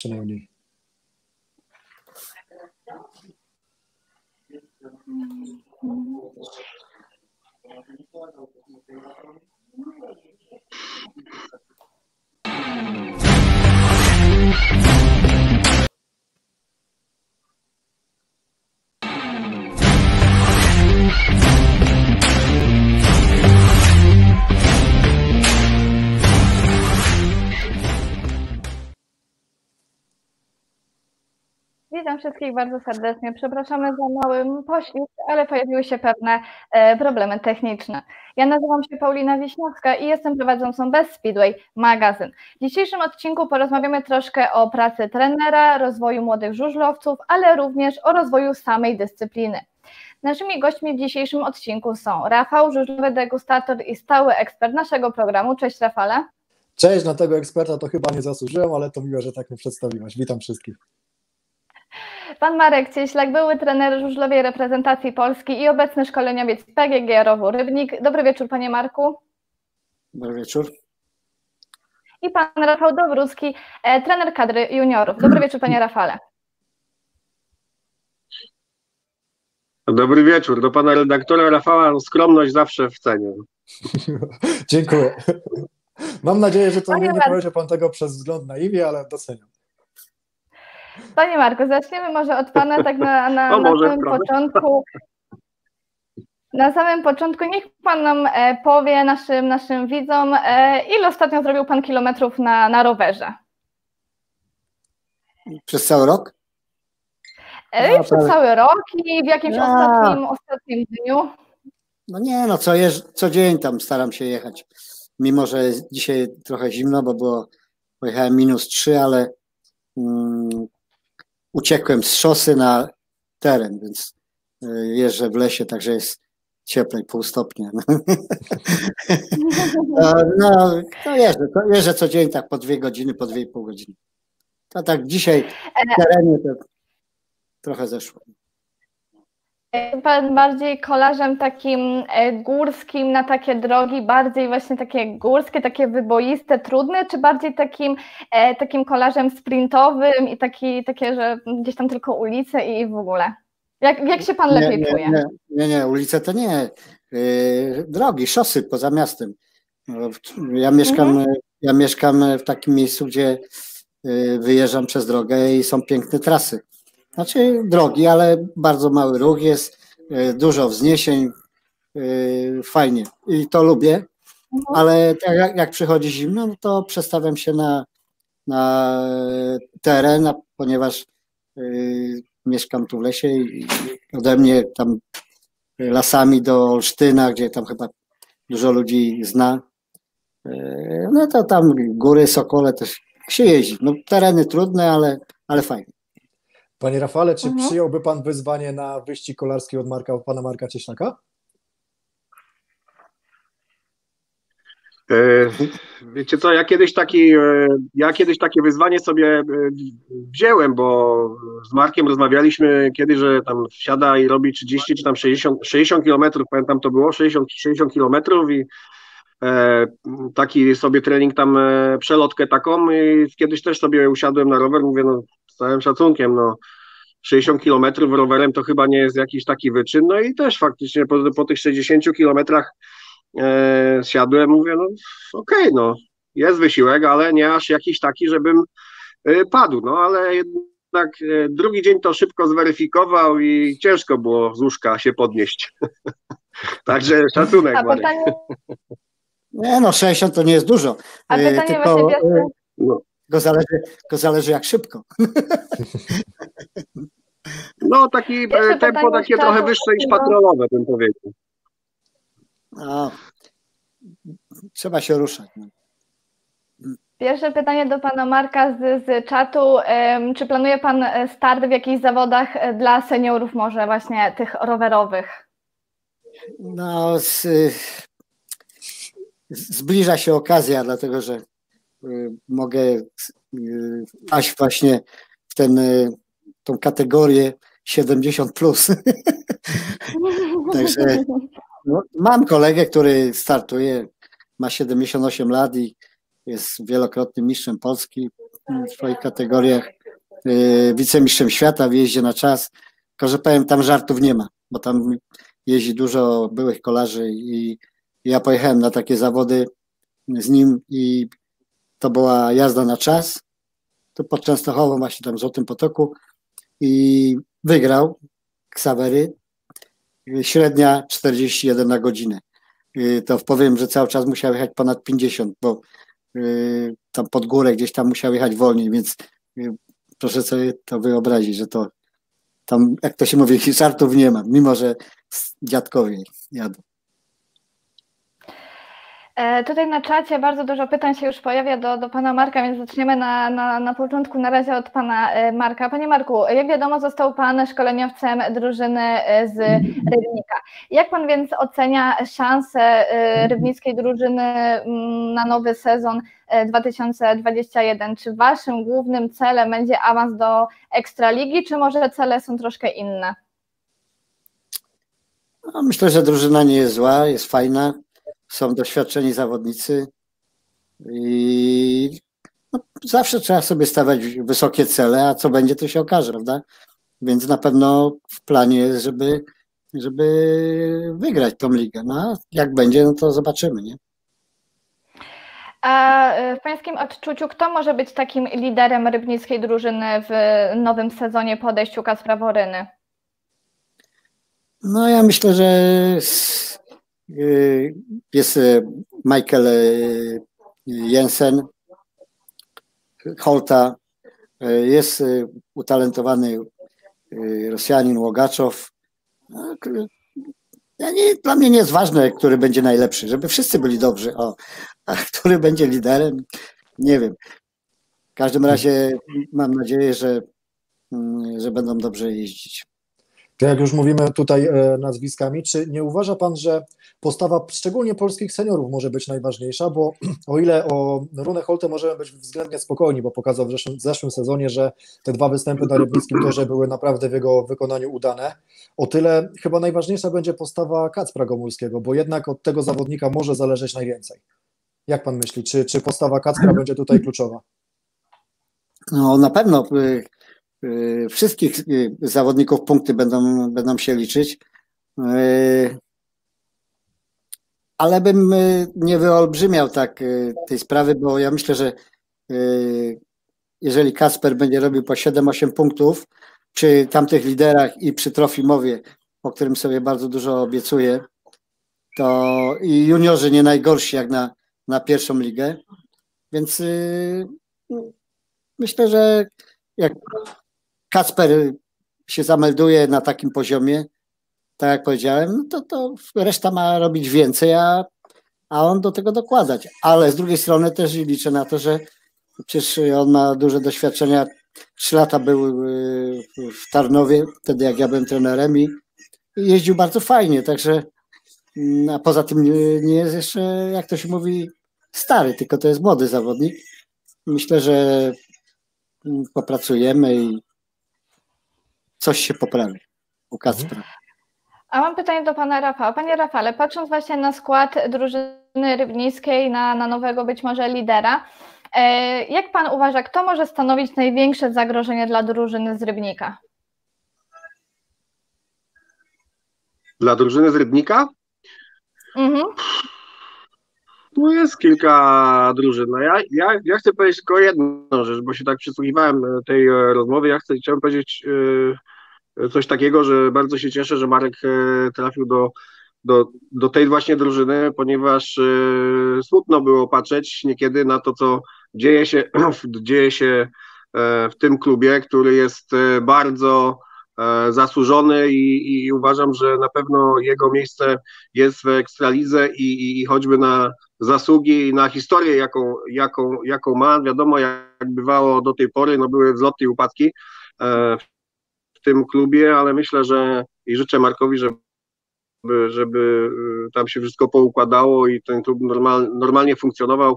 przynajmniej. Witam wszystkich bardzo serdecznie. Przepraszamy za mały poślizg, ale pojawiły się pewne problemy techniczne. Ja nazywam się Paulina Wiśniowska i jestem prowadzącą Best Speedway magazyn. W dzisiejszym odcinku porozmawiamy troszkę o pracy trenera, rozwoju młodych żużlowców, ale również o rozwoju samej dyscypliny. Naszymi gośćmi w dzisiejszym odcinku są Rafał, żużlowy degustator i stały ekspert naszego programu. Cześć Rafale. Cześć, na tego eksperta to chyba nie zasłużyłem, ale to miło, że tak mnie przedstawiłaś. Witam wszystkich. Pan Marek Cieślak, były trener żużlowej reprezentacji Polski i obecny szkoleniowiec PGG Rowu Rybnik. Dobry wieczór, panie Marku. Dobry wieczór. I pan Rafał Dowrócki, trener kadry juniorów. Dobry wieczór, panie Rafale. Dobry wieczór. Do pana redaktora Rafała, skromność zawsze w cenie. Dziękuję. Mam nadzieję, że to nie powiedział pan tego przez wzgląd na imię, ale doceniam. Panie Marku, zaczniemy może od pana tak na samym początku. Na samym początku niech pan nam powie, naszym widzom, ile ostatnio zrobił pan kilometrów na rowerze? Przez cały rok? Przez cały rok i w jakimś ostatnim dniu? No nie, no co dzień tam staram się jechać. Mimo że dzisiaj trochę zimno, bo pojechałem -3, ale uciekłem z szosy na teren, więc jeżdżę w lesie, także jest cieplej, 0,5 stopnia. No jeżdżę co dzień tak po 2 godziny, po 2,5 godziny. To tak dzisiaj w terenie to trochę zeszło. Pan bardziej kolarzem takim górskim na takie drogi, bardziej właśnie takie górskie, takie wyboiste, trudne, czy bardziej takim kolarzem sprintowym i takie, że gdzieś tam tylko ulice i w ogóle? Jak się pan lepiej czuje? Nie, ulice to nie. Drogi, szosy poza miastem. Ja mieszkam w takim miejscu, gdzie wyjeżdżam przez drogę i są piękne trasy. Znaczy drogi, ale bardzo mały ruch jest, dużo wzniesień, fajnie i to lubię, ale jak przychodzi zimno, no to przestawiam się na teren, ponieważ mieszkam tu w lesie i ode mnie tam lasami do Olsztyna, gdzie tam chyba dużo ludzi zna, no to tam góry, Sokole też się jeździ. No tereny trudne, ale fajnie. Panie Rafale, czy przyjąłby pan wyzwanie na wyścig kolarski od pana Marka Cieślaka? Wiecie co, ja kiedyś takie wyzwanie sobie wziąłem, bo z Markiem rozmawialiśmy kiedyś, że tam wsiada i robi 30 czy tam 60 kilometrów, pamiętam to było, 60 kilometrów i taki sobie trening tam, przelotkę taką i kiedyś też sobie usiadłem na rower, mówię, no z całym szacunkiem, no 60 kilometrów rowerem to chyba nie jest jakiś taki wyczyn, no i też faktycznie po tych 60 kilometrach siadłem, mówię, no okej, no jest wysiłek, ale nie aż jakiś taki, żebym padł, no ale jednak drugi dzień to szybko zweryfikował i ciężko było z łóżka się podnieść. Także szacunek. A pytanie... Nie no, 60 to nie jest dużo. A pytanie tylko, właśnie tylko zależy jak szybko. No taki tempo takie trochę wyższe niż patrolowe, bym powiedział. No, trzeba się ruszać. Pierwsze pytanie do pana Marka z czatu. Czy planuje pan start w jakichś zawodach dla seniorów, może właśnie tych rowerowych? No, zbliża się okazja, dlatego że mogę paść właśnie w tą kategorię 70+. Także no, mam kolegę, który startuje, ma 78 lat i jest wielokrotnym mistrzem Polski. w swoich kategoriach wicemistrzem świata w jeździe na czas. Tylko, że powiem, tam żartów nie ma, bo tam jeździ dużo byłych kolarzy i ja pojechałem na takie zawody z nim i to była jazda na czas. To pod Częstochową, właśnie tam w Złotym Potoku i wygrał Ksawery. Średnia 41 na godzinę. To powiem, że cały czas musiał jechać ponad 50, bo tam pod górę gdzieś tam musiał jechać wolniej, więc proszę sobie to wyobrazić, że to tam, jak to się mówi, żartów nie ma, mimo że dziadkowie jadą. Tutaj na czacie bardzo dużo pytań się już pojawia do pana Marka, więc zaczniemy na początku na razie od pana Marka. Panie Marku, jak wiadomo, został pan szkoleniowcem drużyny z Rybnika. Jak pan więc ocenia szanse rybnickiej drużyny na nowy sezon 2021? Czy waszym głównym celem będzie awans do Ekstraligi, czy może cele są troszkę inne? No, myślę, że drużyna nie jest zła, jest fajna. Są doświadczeni zawodnicy i no, zawsze trzeba sobie stawiać wysokie cele, a co będzie, to się okaże, prawda? Więc na pewno w planie jest, żeby wygrać tą ligę. No, jak będzie, no to zobaczymy, nie? A w pańskim odczuciu kto może być takim liderem rybnickiej drużyny w nowym sezonie po odejściu Kacpra Woryny? No ja myślę, że jest Michael Jensen, Holta, jest utalentowany Rosjanin Łogaczow. Dla mnie nie jest ważne, który będzie najlepszy, żeby wszyscy byli dobrzy, a który będzie liderem, nie wiem. W każdym razie mam nadzieję, że będą dobrze jeździć. To jak już mówimy tutaj nazwiskami, czy nie uważa pan, że postawa szczególnie polskich seniorów może być najważniejsza, bo o ile o Runę Holtę możemy być względnie spokojni, bo pokazał w zeszłym sezonie, że te 2 występy na rybnickim torze były naprawdę w jego wykonaniu udane, o tyle chyba najważniejsza będzie postawa Kacpra Gomulskiego, bo jednak od tego zawodnika może zależeć najwięcej. Jak pan myśli, czy postawa Kacpra będzie tutaj kluczowa? No na pewno wszystkich zawodników punkty będą się liczyć, ale bym nie wyolbrzymiał tak tej sprawy, bo ja myślę, że jeżeli Kacper będzie robił po 7-8 punktów przy tamtych liderach i przy Trofimowie, o którym sobie bardzo dużo obiecuję, to i juniorzy nie najgorsi jak na pierwszą ligę, więc myślę, że jak Kacper się zamelduje na takim poziomie, tak jak powiedziałem, to reszta ma robić więcej, a on do tego dokładać. Ale z drugiej strony też liczę na to, że przecież on ma duże doświadczenia. 3 lata był w Tarnowie, wtedy jak ja byłem trenerem i jeździł bardzo fajnie, także a poza tym nie jest jeszcze, jak to się mówi, stary, tylko to jest młody zawodnik. Myślę, że popracujemy i coś się poprawi u Kacpra. A mam pytanie do pana Rafała. Panie Rafale, patrząc właśnie na skład drużyny rybnickiej, na nowego być może lidera, jak pan uważa, kto może stanowić największe zagrożenie dla drużyny z Rybnika? Dla drużyny z Rybnika? Mhm. No jest kilka drużyn. No ja chcę powiedzieć tylko jedną rzecz, bo się tak przysłuchiwałem tej rozmowy. Chciałem powiedzieć coś takiego, że bardzo się cieszę, że Marek trafił do tej właśnie drużyny, ponieważ smutno było patrzeć niekiedy na to, co dzieje się w tym klubie, który jest bardzo zasłużony i uważam, że na pewno jego miejsce jest w Ekstralidze i choćby na zasługi i na historię, jaką ma. Wiadomo, jak bywało do tej pory, no były wzloty i upadki w tym klubie, ale myślę, że i życzę Markowi, żeby tam się wszystko poukładało i ten klub normalnie funkcjonował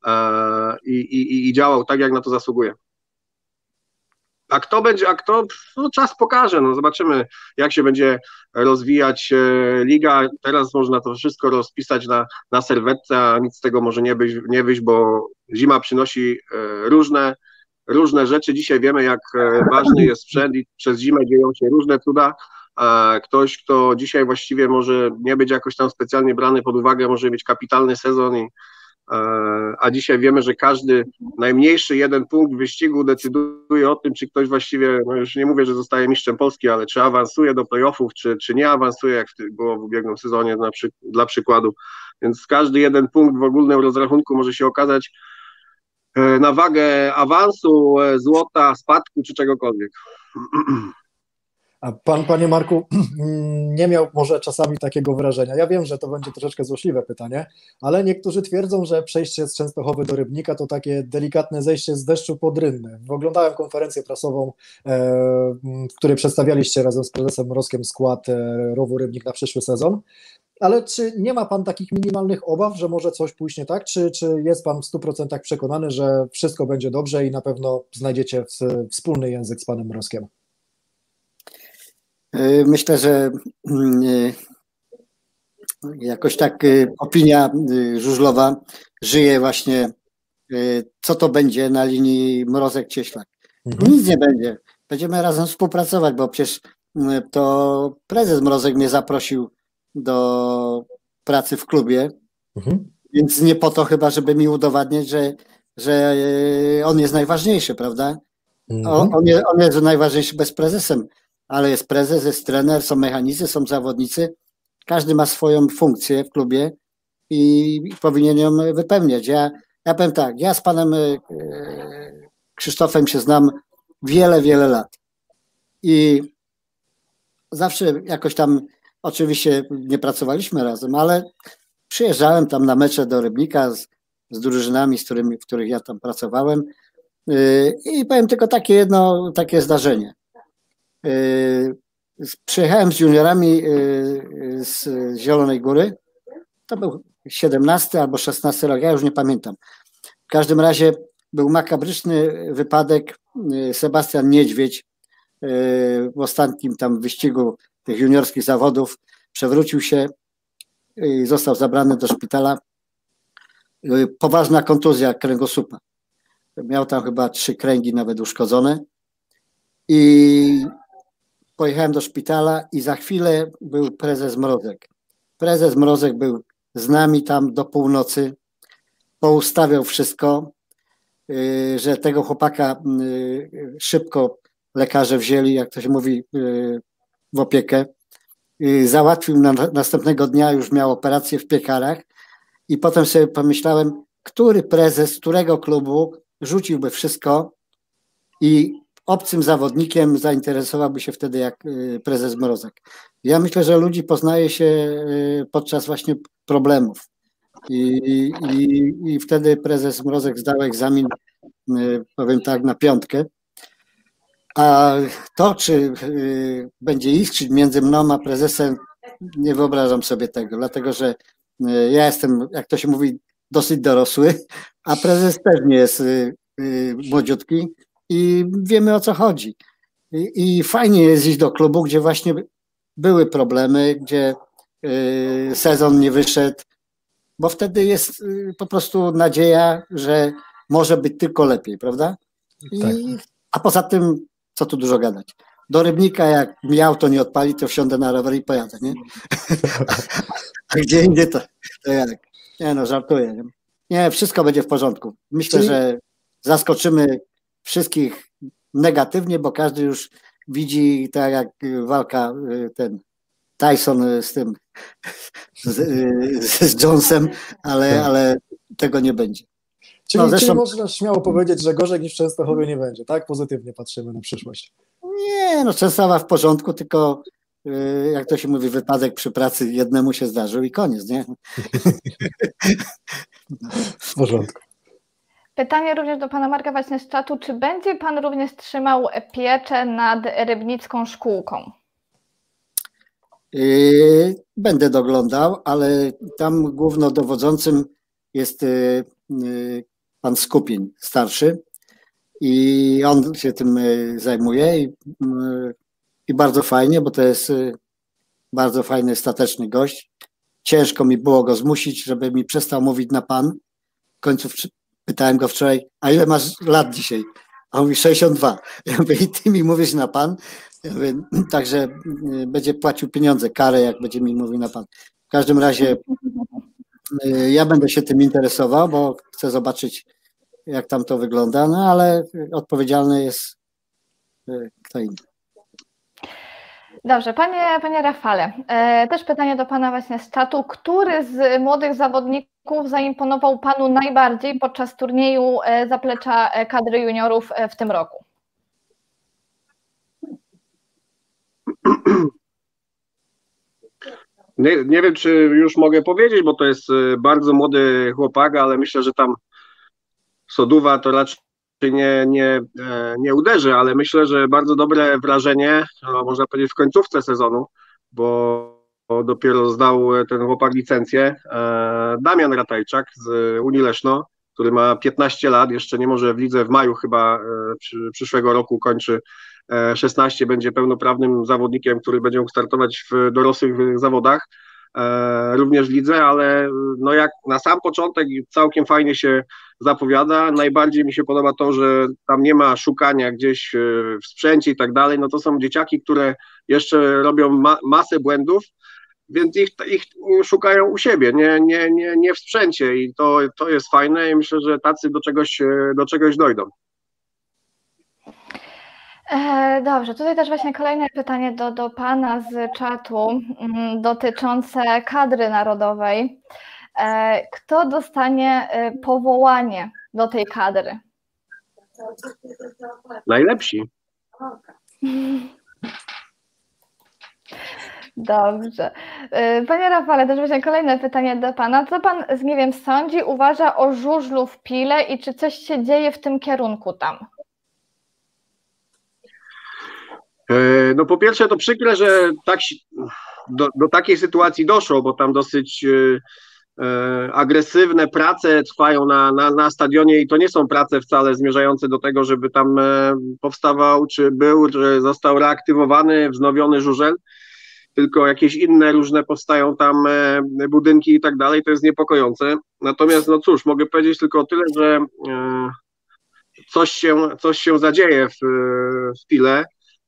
i działał tak, jak na to zasługuje. A kto, no czas pokaże, no zobaczymy, jak się będzie rozwijać liga. Teraz można to wszystko rozpisać na serwetce, a nic z tego może nie wyjść, bo zima przynosi różne rzeczy. Dzisiaj wiemy, jak ważny jest sprzęt i przez zimę dzieją się różne cuda. Ktoś, kto dzisiaj właściwie może nie być jakoś tam specjalnie brany pod uwagę, może mieć kapitalny sezon, a dzisiaj wiemy, że każdy najmniejszy jeden punkt w wyścigu decyduje o tym, czy ktoś właściwie, no już nie mówię, że zostaje mistrzem Polski, ale czy awansuje do playoffów, czy nie awansuje, jak było w ubiegłym sezonie dla przykładu. Więc każdy jeden punkt w ogólnym rozrachunku może się okazać na wagę awansu, złota, spadku czy czegokolwiek. A pan, panie Marku, nie miał może czasami takiego wrażenia? Ja wiem, że to będzie troszeczkę złośliwe pytanie, ale niektórzy twierdzą, że przejście z Częstochowy do Rybnika to takie delikatne zejście z deszczu pod Rynny. Oglądałem konferencję prasową, w której przedstawialiście razem z prezesem Mrozkiem skład rowu Rybnik na przyszły sezon, ale czy nie ma pan takich minimalnych obaw, że może coś pójść nie tak? Czy jest pan w 100% przekonany, że wszystko będzie dobrze i na pewno znajdziecie wspólny język z panem Mrozkiem? Myślę, że jakoś tak opinia żużlowa żyje właśnie, co to będzie na linii Mrozek-Cieślak. Nic nie będzie. Będziemy razem współpracować, bo przecież to prezes Mrozek mnie zaprosił do pracy w klubie, więc nie po to chyba, żeby mi udowadniać, że on jest najważniejszy, prawda? On jest najważniejszy bez prezesem. Ale jest prezes, jest trener, są mechanicy, są zawodnicy. Każdy ma swoją funkcję w klubie i powinien ją wypełniać. Ja powiem tak, ja z panem Krzysztofem się znam wiele lat. I zawsze jakoś tam, oczywiście nie pracowaliśmy razem, ale przyjeżdżałem tam na mecze do Rybnika z drużynami, w których ja tam pracowałem. I powiem tylko takie zdarzenie. Przyjechałem z juniorami z Zielonej Góry, to był 17 albo 16 rok, ja już nie pamiętam. W każdym razie był makabryczny wypadek. Sebastian Niedźwiedź w ostatnim tam wyścigu tych juniorskich zawodów przewrócił się i został zabrany do szpitala. Poważna kontuzja kręgosłupa. Miał tam chyba 3 kręgi nawet uszkodzone i pojechałem do szpitala i za chwilę był prezes Mrozek. Prezes Mrozek był z nami tam do północy, poustawiał wszystko, że tego chłopaka szybko lekarze wzięli, jak to się mówi, w opiekę. Załatwił następnego dnia, już miał operację w Piekarach i potem sobie pomyślałem, który prezes, którego klubu rzuciłby wszystko i obcym zawodnikiem zainteresowałby się wtedy jak prezes Mrozek. Ja myślę, że ludzi poznaje się podczas właśnie problemów. I wtedy prezes Mrozek zdał egzamin, powiem tak, na 5. A to, czy będzie iskrzyć między mną a prezesem, nie wyobrażam sobie tego, dlatego że ja jestem, jak to się mówi, dosyć dorosły, a prezes też nie jest młodziutki i wiemy, o co chodzi. I fajnie jest iść do klubu, gdzie właśnie były problemy, gdzie sezon nie wyszedł, bo wtedy jest po prostu nadzieja, że może być tylko lepiej, prawda? Tak. A poza tym, co tu dużo gadać. Do Rybnika, jak mi auto nie odpali, to wsiądę na rower i pojadę, nie? A gdzie indziej to jak? Nie no, żartuję. Nie, wszystko będzie w porządku. Myślę, że zaskoczymy wszystkich negatywnie, bo każdy już widzi, tak jak walka ten Tyson z tym z Jonesem, ale tego nie będzie. Czyli, czyli można śmiało powiedzieć, że gorzej niż w Częstochowie nie będzie, tak? Pozytywnie patrzymy na przyszłość. Nie, no Częstochowa w porządku, tylko jak to się mówi, wypadek przy pracy jednemu się zdarzył i koniec, nie? W porządku. Pytanie również do pana Marka właśnie z czatu. Czy będzie pan również trzymał pieczę nad rybnicką szkółką? Będę doglądał, ale tam głównodowodzącym jest pan Skupień, starszy, i on się tym zajmuje i bardzo fajnie, bo to jest bardzo fajny, stateczny gość. Ciężko mi było go zmusić, żeby mi przestał mówić na pan. W końcu pytałem go wczoraj, a ile masz lat dzisiaj? A on mówi 62. Ja mówię, i ty mi mówisz na pan? Ja mówię, także będzie płacił pieniądze, karę, jak będzie mi mówił na pan. W każdym razie ja będę się tym interesował, bo chcę zobaczyć, jak tam to wygląda, no ale odpowiedzialny jest kto inny. Dobrze, panie Rafale, też pytanie do pana właśnie z czatu. Który z młodych zawodników zaimponował panu najbardziej podczas turnieju zaplecza kadry juniorów w tym roku? Nie wiem, czy już mogę powiedzieć, bo to jest bardzo młody chłopak, ale myślę, że tam Soduwa to raczej nie uderzy, ale myślę, że bardzo dobre wrażenie, można powiedzieć w końcówce sezonu, bo dopiero zdał ten chłopak licencję, Damian Ratajczak z Unii Leszno, który ma 15 lat, jeszcze nie może w lidze w maju chyba przyszłego roku kończy 16, będzie pełnoprawnym zawodnikiem, który będzie mógł startować w dorosłych zawodach, również w lidze, ale no jak na sam początek całkiem fajnie się zapowiada. Najbardziej mi się podoba to, że tam nie ma szukania gdzieś w sprzęcie i tak dalej, no to są dzieciaki, które jeszcze robią masę błędów, więc ich szukają u siebie, nie w sprzęcie i to jest fajne i myślę, że tacy do czegoś dojdą. Dobrze, tutaj też właśnie kolejne pytanie do pana z czatu dotyczące kadry narodowej. Kto dostanie powołanie do tej kadry? Najlepsi. Dobrze. Panie Rafale, też właśnie kolejne pytanie do pana. Co pan, nie wiem, sądzi, uważa o żużlu w Pile i czy coś się dzieje w tym kierunku tam? No po pierwsze to przykre, że tak do takiej sytuacji doszło, bo tam dosyć agresywne prace trwają na stadionie i to nie są prace wcale zmierzające do tego, żeby tam powstawał, czy został reaktywowany, wznowiony żużel, tylko jakieś inne różne powstają tam budynki i tak dalej, to jest niepokojące. Natomiast no cóż, mogę powiedzieć tylko tyle, że coś się zadzieje w Pile.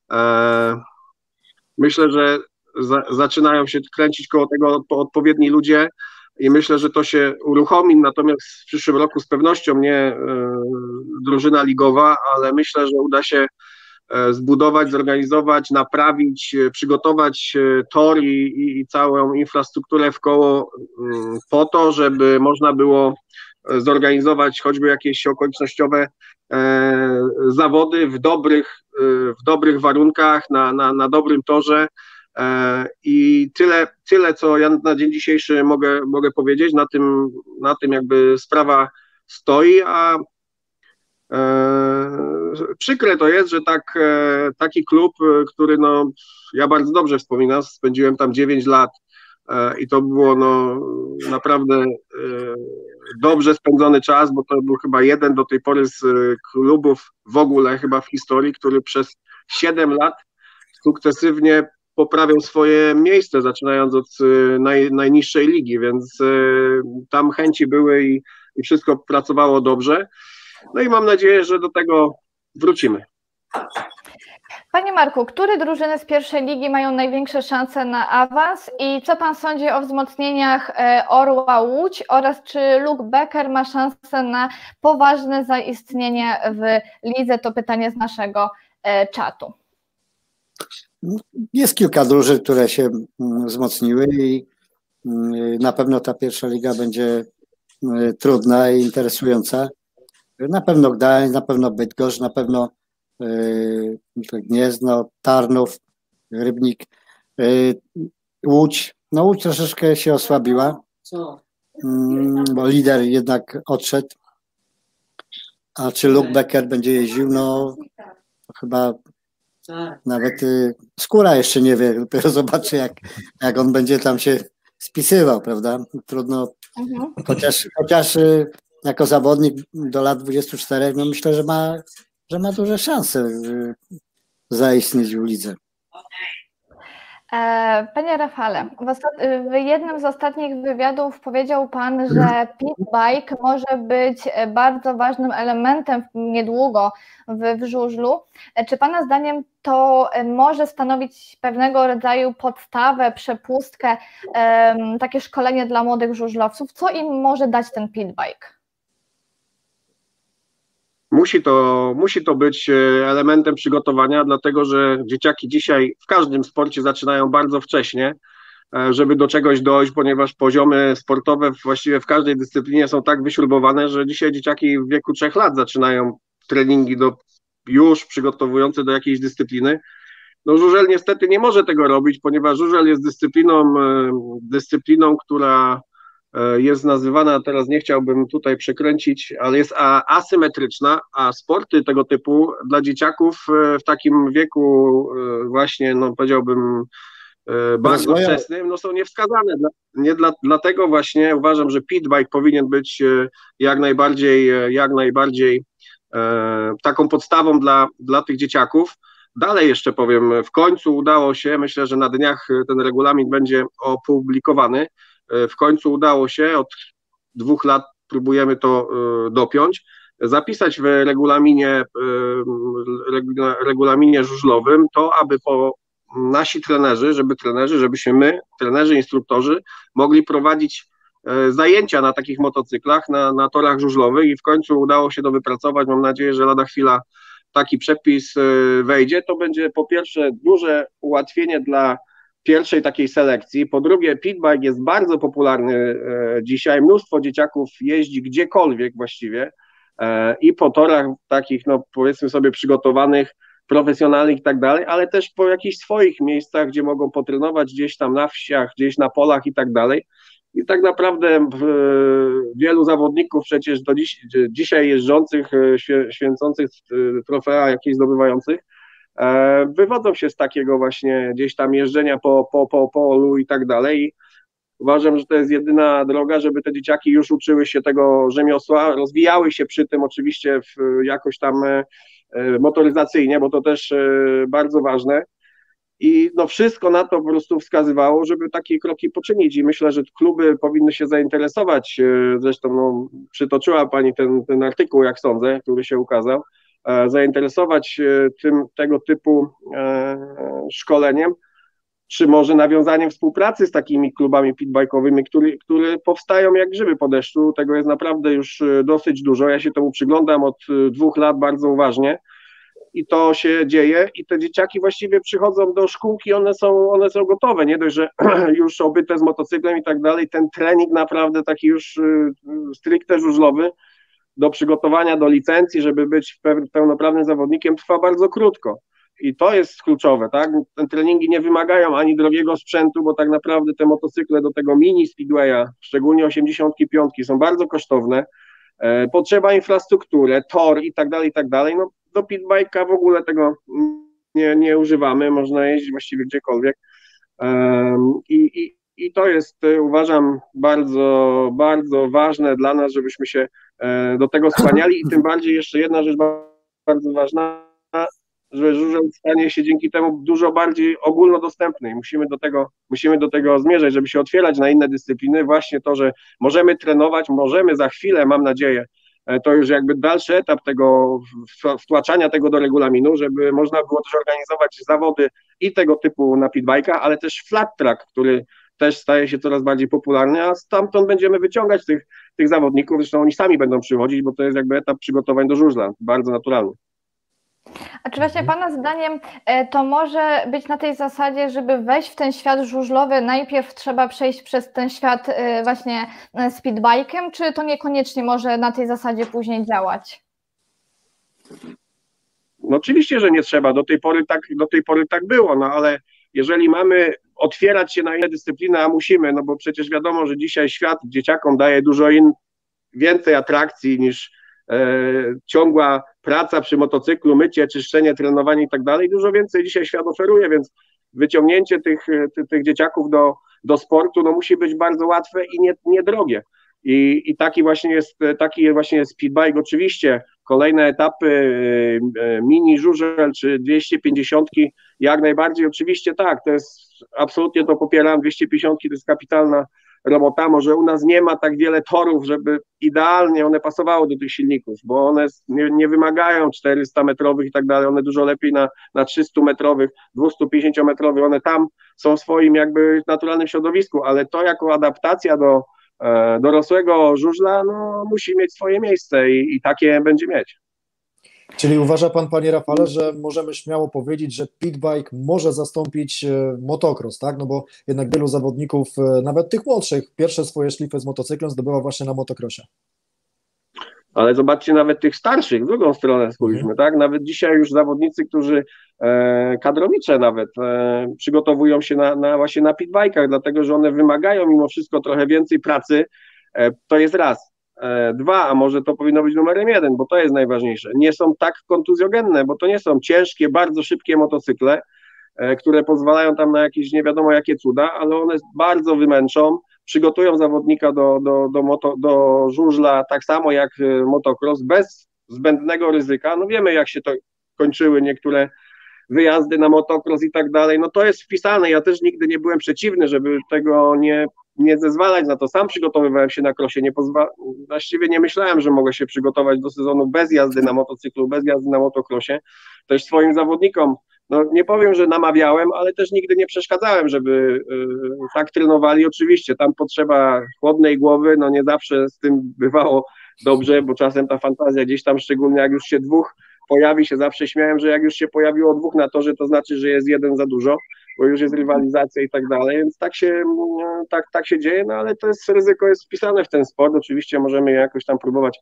Myślę, że zaczynają się kręcić koło tego odpowiedni ludzie i myślę, że to się uruchomi, natomiast w przyszłym roku z pewnością nie drużyna ligowa, ale myślę, że uda się zbudować, zorganizować, naprawić, przygotować tor i całą infrastrukturę w koło po to, żeby można było zorganizować choćby jakieś okolicznościowe zawody w dobrych warunkach, na dobrym torze i tyle, co ja na dzień dzisiejszy mogę powiedzieć, na tym jakby sprawa stoi, a przykre to jest, że taki klub, który no, ja bardzo dobrze wspominam, spędziłem tam 9 lat i to było no, naprawdę dobrze spędzony czas, bo to był chyba jeden do tej pory z klubów w ogóle chyba w historii, który przez 7 lat sukcesywnie poprawiał swoje miejsce, zaczynając od najniższej ligi, więc tam chęci były i wszystko pracowało dobrze. No i mam nadzieję, że do tego wrócimy. Panie Marku, które drużyny z pierwszej ligi mają największe szanse na awans i co pan sądzi o wzmocnieniach Orła Łódź oraz czy Luke Becker ma szansę na poważne zaistnienie w lidze? To pytanie z naszego czatu. Jest kilka drużyn, które się wzmocniły i na pewno ta pierwsza liga będzie trudna i interesująca. Na pewno Gdańsk, na pewno Bydgoszcz, na pewno Gniezno, Tarnów, Rybnik, Łódź. No Łódź troszeczkę się osłabiła, bo lider jednak odszedł. A czy Luke Becker będzie jeździł? No chyba nawet Skóra jeszcze nie wie, dopiero zobaczy jak on będzie tam się spisywał, prawda? Trudno, chociaż jako zawodnik do lat 24, no myślę, że ma duże szanse zaistnieć w lidze. Panie Rafale, w jednym z ostatnich wywiadów powiedział Pan, że pit bike może być bardzo ważnym elementem niedługo w żużlu. Czy Pana zdaniem to może stanowić pewnego rodzaju podstawę, przepustkę, takie szkolenie dla młodych żużlowców? Co im może dać ten pit bike? Musi to być elementem przygotowania, dlatego że dzieciaki dzisiaj w każdym sporcie zaczynają bardzo wcześnie, żeby do czegoś dojść, ponieważ poziomy sportowe właściwie w każdej dyscyplinie są tak wyśrubowane, że dzisiaj dzieciaki w wieku 3 lat zaczynają treningi już przygotowujące do jakiejś dyscypliny. No żużel niestety nie może tego robić, ponieważ żużel jest dyscypliną, która jest nazywana, teraz nie chciałbym tutaj przekręcić, ale jest asymetryczna, a sporty tego typu dla dzieciaków w takim wieku właśnie, no powiedziałbym, bardzo wczesnym, no są niewskazane. Dlatego właśnie uważam, że pit bike powinien być jak najbardziej taką podstawą dla tych dzieciaków. Dalej jeszcze powiem, w końcu udało się, myślę, że na dniach ten regulamin będzie opublikowany. W końcu udało się, od 2 lat próbujemy to dopiąć, zapisać w regulaminie żużlowym to, aby nasi trenerzy, żebyśmy my, trenerzy, instruktorzy, mogli prowadzić zajęcia na takich motocyklach, na torach żużlowych i w końcu udało się to wypracować. Mam nadzieję, że lada chwila taki przepis wejdzie. To będzie po pierwsze duże ułatwienie dla pierwszej takiej selekcji. Po drugie, pit bike jest bardzo popularny dzisiaj. Mnóstwo dzieciaków jeździ gdziekolwiek właściwie i po torach takich, no powiedzmy sobie, przygotowanych, profesjonalnych i tak dalej, ale też po jakichś swoich miejscach, gdzie mogą potrenować gdzieś tam na wsiach, gdzieś na polach i tak dalej. I tak naprawdę wielu zawodników przecież do dzisiaj jeżdżących, święcących trofea jakieś zdobywających, wywodzą się z takiego właśnie gdzieś tam jeżdżenia po polu i tak dalej. I uważam, że to jest jedyna droga, żeby te dzieciaki już uczyły się tego rzemiosła, rozwijały się przy tym oczywiście jakoś tam motoryzacyjnie, bo to też bardzo ważne. I no wszystko na to po prostu wskazywało, żeby takie kroki poczynić i myślę, że kluby powinny się zainteresować, zresztą no, przytoczyła Pani ten artykuł, jak sądzę, który się ukazał, zainteresować tego typu szkoleniem, czy może nawiązaniem współpracy z takimi klubami pitbike'owymi, które powstają jak grzyby po deszczu. Tego jest naprawdę już dosyć dużo. Ja się temu przyglądam od 2 lat bardzo uważnie i to się dzieje i te dzieciaki właściwie przychodzą do szkółki, one są gotowe, nie dość, że już obyte z motocyklem i tak dalej, ten trening naprawdę taki już stricte żużlowy do przygotowania do licencji, żeby być pełnoprawnym zawodnikiem, trwa bardzo krótko. I to jest kluczowe, tak? Te treningi nie wymagają ani drogiego sprzętu, bo tak naprawdę te motocykle do tego mini speedwaya, szczególnie 85, są bardzo kosztowne. Potrzeba infrastruktury, tor i tak dalej. No do pitbike'a w ogóle tego nie używamy, można jeździć właściwie gdziekolwiek. I to jest, uważam, bardzo, bardzo ważne dla nas, żebyśmy się do tego skłaniali i tym bardziej jeszcze jedna rzecz bardzo ważna, że żużel stanie się dzięki temu dużo bardziej ogólnodostępny i musimy do tego zmierzać, żeby się otwierać na inne dyscypliny. Właśnie to, że możemy trenować, możemy za chwilę, mam nadzieję, to już jakby dalszy etap tego wtłaczania tego do regulaminu, żeby można było też organizować zawody i tego typu na pitbike'ach, ale też flat track, który też staje się coraz bardziej popularny, a stamtąd będziemy wyciągać tych zawodników, zresztą oni sami będą przychodzić, bo to jest jakby etap przygotowań do żużla, bardzo naturalny. A czy właśnie Pana zdaniem to może być na tej zasadzie, żeby wejść w ten świat żużlowy, najpierw trzeba przejść przez ten świat właśnie z pitbike'em, czy to niekoniecznie może na tej zasadzie później działać? No oczywiście, że nie trzeba, do tej pory tak było, no ale jeżeli mamy otwierać się na inne dyscypliny, a musimy, no bo przecież wiadomo, że dzisiaj świat dzieciakom daje dużo więcej atrakcji niż ciągła praca przy motocyklu, mycie, czyszczenie, trenowanie i tak dalej, dużo więcej dzisiaj świat oferuje, więc wyciągnięcie tych dzieciaków do sportu no musi być bardzo łatwe i niedrogie. I taki właśnie jest speedbike. Oczywiście kolejne etapy mini żużel czy 250, jak najbardziej, oczywiście tak, to jest, absolutnie to popieram, 250 to jest kapitalna robota, może u nas nie ma tak wiele torów, żeby idealnie one pasowały do tych silników, bo one nie wymagają 400-metrowych i tak dalej, one dużo lepiej na 300-metrowych, 250-metrowych, one tam są w swoim jakby naturalnym środowisku, ale to jako adaptacja do dorosłego żużla, no, musi mieć swoje miejsce i takie będzie mieć. Czyli uważa pan, panie Rafale, że możemy śmiało powiedzieć, że pitbike może zastąpić motocross, tak? No bo jednak wielu zawodników, nawet tych młodszych, pierwsze swoje szlify z motocyklem zdobywa właśnie na motocrossie. Ale zobaczcie, nawet tych starszych, w drugą stronę spójrzmy, tak? Nawet dzisiaj już zawodnicy, którzy kadrowicze nawet przygotowują się właśnie na pitbike'ach, dlatego że one wymagają mimo wszystko trochę więcej pracy, to jest raz. Dwa, a może to powinno być numerem jeden, bo to jest najważniejsze. Nie są tak kontuzjogenne, bo to nie są ciężkie, bardzo szybkie motocykle, które pozwalają tam na jakieś nie wiadomo jakie cuda, ale one bardzo wymęczą, przygotują zawodnika do żużla tak samo jak motocross, bez zbędnego ryzyka. No wiemy, jak się to kończyły niektóre wyjazdy na motocross i tak dalej. No to jest wpisane. Ja też nigdy nie byłem przeciwny, żeby tego nie zezwalać na to. Sam przygotowywałem się na crossie, właściwie nie myślałem, że mogę się przygotować do sezonu bez jazdy na motocyklu, bez jazdy na motocrossie. Też swoim zawodnikom, no nie powiem, że namawiałem, ale też nigdy nie przeszkadzałem, żeby tak trenowali. Oczywiście tam potrzeba chłodnej głowy, no nie zawsze z tym bywało dobrze, bo czasem ta fantazja gdzieś tam, szczególnie jak już się dwóch pojawi się, zawsze śmiałem, że jak już się pojawiło dwóch na torze, to znaczy, że jest jeden za dużo, bo już jest rywalizacja i tak dalej, więc tak się dzieje, no ale to jest, ryzyko jest wpisane w ten sport, oczywiście możemy je jakoś tam próbować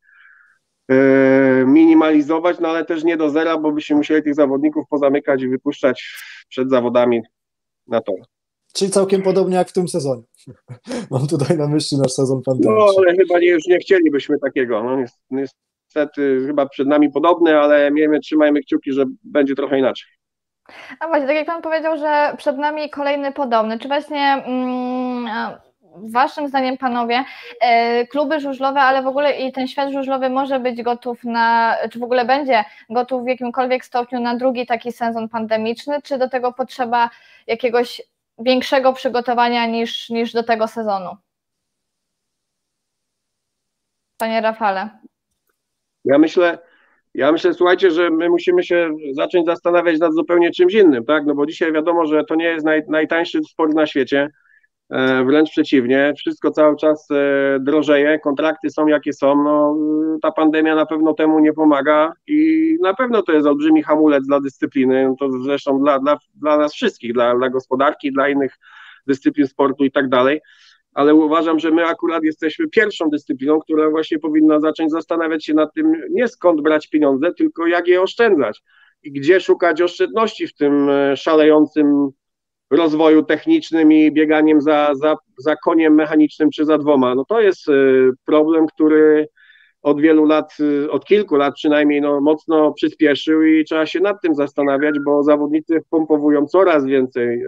minimalizować, no ale też nie do zera, bo byśmy musieli tych zawodników pozamykać i wypuszczać przed zawodami na tor. Czyli całkiem podobnie jak w tym sezonie. Mam tutaj na myśli nasz sezon pandemiczny. No ale chyba już nie chcielibyśmy takiego, no niestety chyba przed nami podobne, ale trzymajmy kciuki, że będzie trochę inaczej. A właśnie, tak jak pan powiedział, że przed nami kolejny podobny, czy właśnie waszym zdaniem, panowie, kluby żużlowe, ale w ogóle i ten świat żużlowy może być gotów czy w ogóle będzie gotów w jakimkolwiek stopniu na drugi taki sezon pandemiczny, czy do tego potrzeba jakiegoś większego przygotowania niż do tego sezonu? Panie Rafale. Ja myślę, słuchajcie, że my musimy się zacząć zastanawiać nad zupełnie czymś innym, tak? No bo dzisiaj wiadomo, że to nie jest najtańszy sport na świecie, wręcz przeciwnie, wszystko cały czas drożeje, kontrakty są jakie są, no ta pandemia na pewno temu nie pomaga i na pewno to jest olbrzymi hamulec dla dyscypliny, no to zresztą dla nas wszystkich, dla gospodarki, dla innych dyscyplin sportu i tak dalej. Ale uważam, że my akurat jesteśmy pierwszą dyscypliną, która właśnie powinna zacząć zastanawiać się nad tym, nie skąd brać pieniądze, tylko jak je oszczędzać i gdzie szukać oszczędności w tym szalejącym rozwoju technicznym i bieganiem za koniem mechanicznym czy za dwoma. No to jest problem, który od wielu lat, od kilku lat przynajmniej, no mocno przyspieszył i trzeba się nad tym zastanawiać, bo zawodnicy wpompowują coraz więcej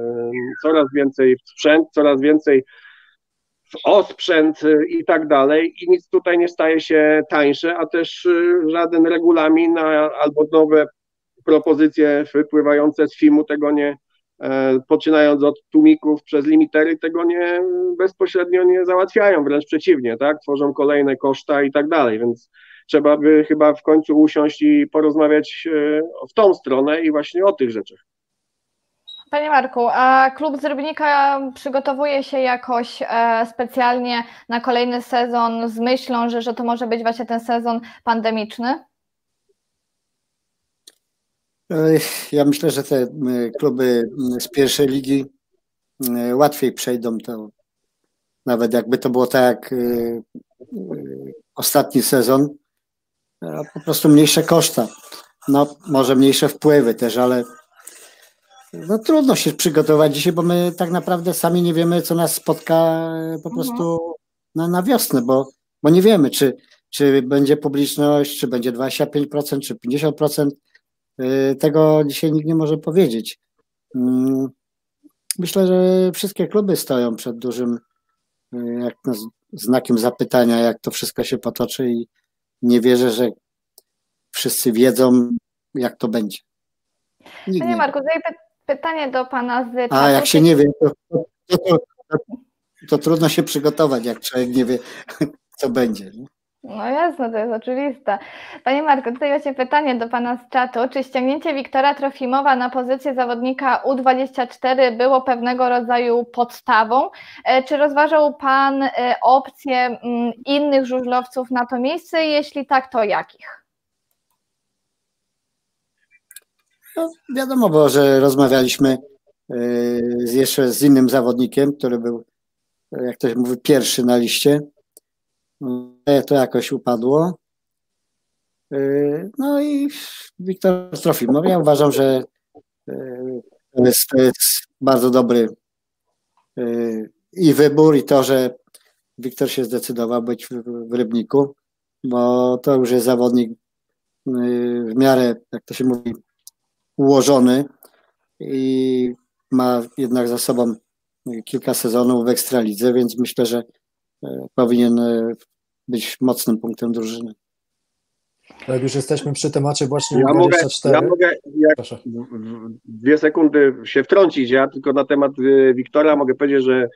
w sprzęt, coraz więcej w osprzęt i tak dalej i nic tutaj nie staje się tańsze, a też żaden regulamin albo nowe propozycje wypływające z FIM-u tego nie, poczynając od tłumików przez limitery, tego bezpośrednio nie załatwiają, wręcz przeciwnie, tak, tworzą kolejne koszta i tak dalej, więc trzeba by chyba w końcu usiąść i porozmawiać w tą stronę i właśnie o tych rzeczach. Panie Marku, a klub z Rybnika przygotowuje się jakoś specjalnie na kolejny sezon z myślą, że to może być właśnie ten sezon pandemiczny? Ja myślę, że te kluby z pierwszej ligi łatwiej przejdą to, nawet jakby to było tak jak ostatni sezon, po prostu mniejsze koszta, no może mniejsze wpływy też, ale no trudno się przygotować dzisiaj, bo my tak naprawdę sami nie wiemy, co nas spotka po prostu na wiosnę, bo nie wiemy, czy będzie publiczność, czy będzie 25%, czy 50%. Tego dzisiaj nikt nie może powiedzieć. Myślę, że wszystkie kluby stoją przed dużym znakiem zapytania, jak to wszystko się potoczy i nie wierzę, że wszyscy wiedzą, jak to będzie. Nikt Panie nie wie. Marku, tutaj pytanie do pana z A czatu. jak się nie wie, to trudno się przygotować, jak człowiek nie wie, co będzie. Nie? No jasne, to jest oczywiste. Panie Marku, tutaj właśnie pytanie do pana z czatu. Czy ściągnięcie Wiktora Trofimowa na pozycję zawodnika U24 było pewnego rodzaju podstawą? Czy rozważał pan opcję innych żużlowców na to miejsce? Jeśli tak, to jakich? No, wiadomo było, że rozmawialiśmy jeszcze z innym zawodnikiem, który był, jak ktoś mówi, pierwszy na liście. To jakoś upadło. No i Wiktor Trofimow. Ja uważam, że to jest bardzo dobry i wybór, i to, że Wiktor się zdecydował być w Rybniku, bo to już jest zawodnik w miarę, jak to się mówi, ułożony i ma jednak za sobą kilka sezonów w Ekstralidze, więc myślę, że powinien być mocnym punktem drużyny. Jak już jesteśmy przy temacie właśnie Ja U24. mogę jak Proszę. 2 sekundy się wtrącić, ja tylko na temat Wiktora mogę powiedzieć, że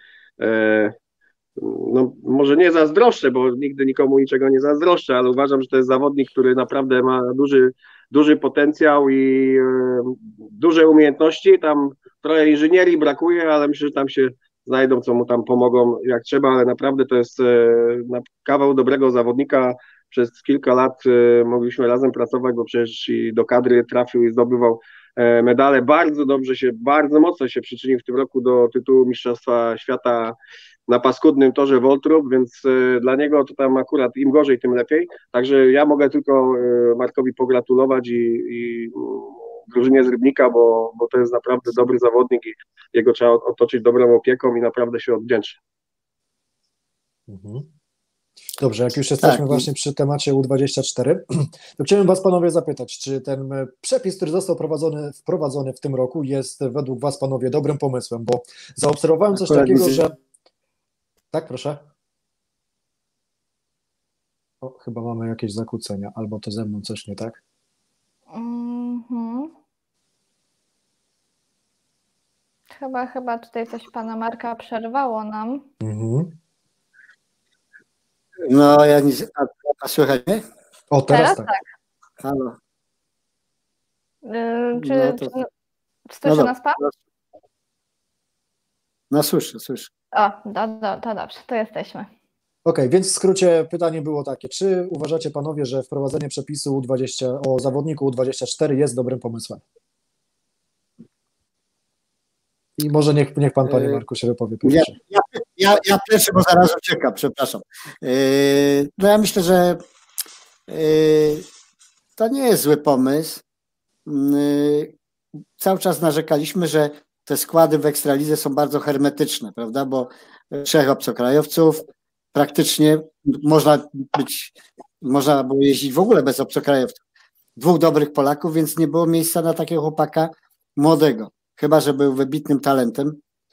no, może nie zazdroszczę, bo nigdy nikomu niczego nie zazdroszczę, ale uważam, że to jest zawodnik, który naprawdę ma duży potencjał i duże umiejętności. Tam trochę inżynierii brakuje, ale myślę, że tam się znajdą, co mu tam pomogą jak trzeba, ale naprawdę to jest kawał dobrego zawodnika. Przez kilka lat mogliśmy razem pracować, bo przecież i do kadry trafił i zdobywał medale. Bardzo mocno się przyczynił w tym roku do tytułu Mistrzostwa Świata na paskudnym torze Woltrup, więc dla niego to tam akurat im gorzej, tym lepiej. Także ja mogę tylko Markowi pogratulować i drużynie z Rybnika, bo to jest naprawdę dobry zawodnik i jego trzeba otoczyć dobrą opieką i naprawdę się odwdzięczy. Mhm. Dobrze, jak już jesteśmy właśnie przy temacie U24, to chciałem was, panowie, zapytać, czy ten przepis, który został wprowadzony w tym roku, jest według was, panowie, dobrym pomysłem, bo zaobserwowałem coś takiego, że... Tak, proszę. O, chyba mamy jakieś zakłócenia, albo to ze mną coś nie tak. Chyba tutaj coś pana Marka przerwało nam. No, ja nic. A słychać mnie? O, teraz tak. Halo. Czy słyszy nas pan? No, słyszę. O, to dobrze, to jesteśmy. Okej, więc w skrócie pytanie było takie, czy uważacie, panowie, że wprowadzenie przepisu U20 o zawodniku U24 jest dobrym pomysłem? I może niech pan, panie Marku, się wypowie pierwszy. Ja pierwszy, bo zaraz uciekam, przepraszam. No ja myślę, że to nie jest zły pomysł. Cały czas narzekaliśmy, że te składy w Ekstralidze są bardzo hermetyczne, prawda, bo 3 obcokrajowców, praktycznie można było jeździć w ogóle bez obcokrajowców. 2 dobrych Polaków, więc nie było miejsca na takiego chłopaka młodego, chyba że był wybitnym talentem.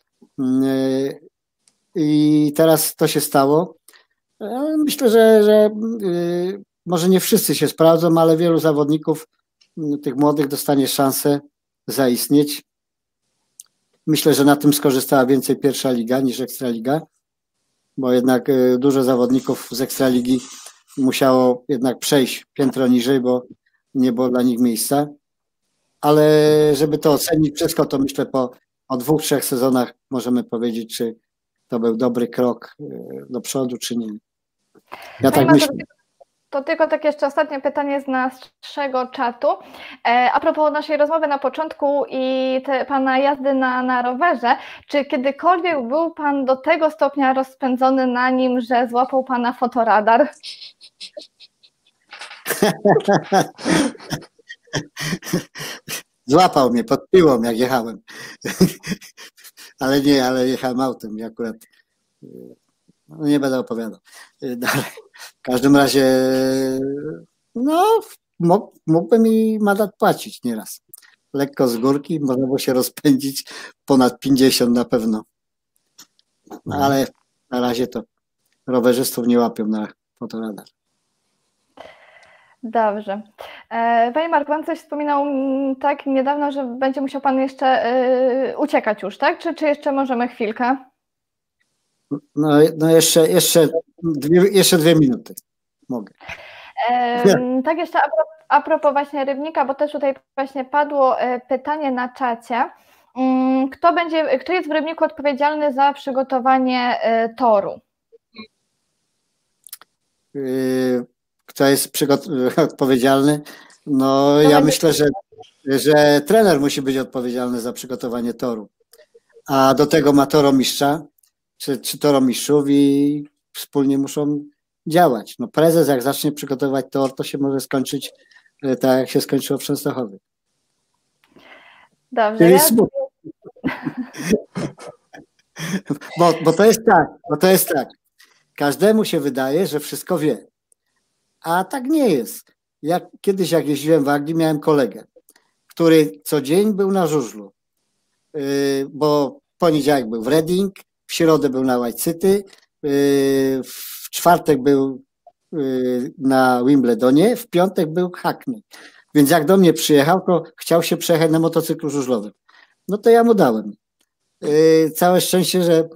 I teraz to się stało. Myślę, że może nie wszyscy się sprawdzą, ale wielu zawodników tych młodych dostanie szansę zaistnieć. Myślę, że na tym skorzystała więcej pierwsza liga niż Ekstraliga, bo jednak dużo zawodników z Ekstraligi musiało jednak przejść piętro niżej, bo nie było dla nich miejsca. Ale żeby to ocenić wszystko, to myślę po 2-3 sezonach możemy powiedzieć, czy to był dobry krok do przodu, czy nie. Ja tak myślę. To tylko tak jeszcze ostatnie pytanie z naszego czatu. A propos naszej rozmowy na początku i pana jazdy na rowerze, czy kiedykolwiek był pan do tego stopnia rozpędzony na nim, że złapał pana fotoradar? Złapał mnie, podpiło mnie, jak jechałem. Ale jechałem autem i akurat nie będę opowiadał. Dalej. W każdym razie mógłbym mi mandat płacić nieraz. Lekko z górki, można było się rozpędzić ponad 50 na pewno. Ale na razie to rowerzystów nie łapią na fotoradar. Dobrze. Panie Marku, Pan coś wspominał tak niedawno, że będzie musiał Pan jeszcze uciekać już, tak? Czy jeszcze możemy chwilkę? No jeszcze 2 minuty mogę. Tak jeszcze a propos właśnie Rybnika, bo też tutaj właśnie padło pytanie na czacie. Kto jest w Rybniku odpowiedzialny za przygotowanie toru? Kto jest odpowiedzialny? No ja myślę, że trener musi być odpowiedzialny za przygotowanie toru, a do tego ma toromistrza czy toromistrzów i wspólnie muszą działać. No prezes jak zacznie przygotowywać tor, to się może skończyć tak, jak się skończyło w Częstochowie. Dobrze. Czyli bo to jest tak. Każdemu się wydaje, że wszystko wie, a tak nie jest. Kiedyś jak jeździłem w Anglii, miałem kolegę, który co dzień był na żużlu, bo w poniedziałek był w Reading, w środę był na White City, w czwartek był na Wimbledonie, w piątek był w Hackney. Więc jak do mnie przyjechał, to chciał się przejechać na motocyklu żużlowym. No to ja mu dałem. Całe szczęście, że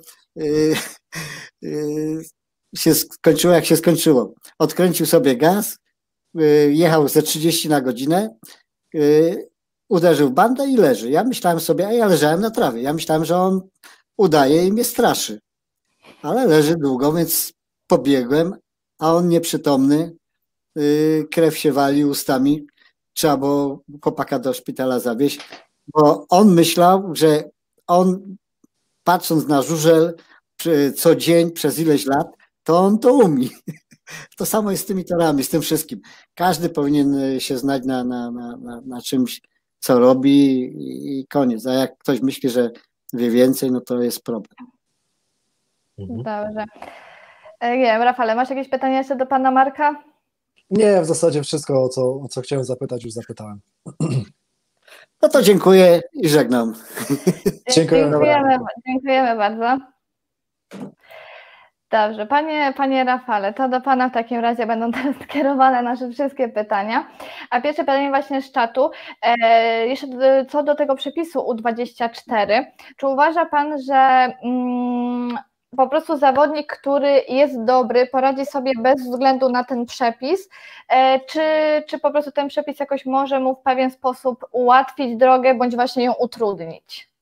się skończyło jak się skończyło. Odkręcił sobie gaz, jechał ze 30 na godzinę, uderzył w bandę i leży. Ja myślałem sobie, a ja leżałem na trawie. Ja myślałem, że on udaje i mnie straszy. Ale leży długo, więc pobiegłem, a on nieprzytomny, krew się wali ustami. Trzeba było chłopaka do szpitala zawieźć, bo on myślał, że on patrząc na żużel co dzień przez ileś lat, to on to umie. To samo jest z tymi torami, z tym wszystkim. Każdy powinien się znać na czymś, co robi i koniec. A jak ktoś myśli, że wie więcej, no to jest problem. Dobrze. Nie wiem, Rafale, masz jakieś pytania jeszcze do pana Marka? Nie, w zasadzie wszystko, o co chciałem zapytać, już zapytałem. No to dziękuję i żegnam. Dziękujemy bardzo. Dobrze, panie Rafale, to do pana w takim razie będą teraz skierowane nasze wszystkie pytania. A pierwsze pytanie właśnie z czatu, jeszcze co do tego przepisu U24, czy uważa pan, że po prostu zawodnik, który jest dobry, poradzi sobie bez względu na ten przepis, czy po prostu ten przepis jakoś może mu w pewien sposób ułatwić drogę, bądź właśnie ją utrudnić?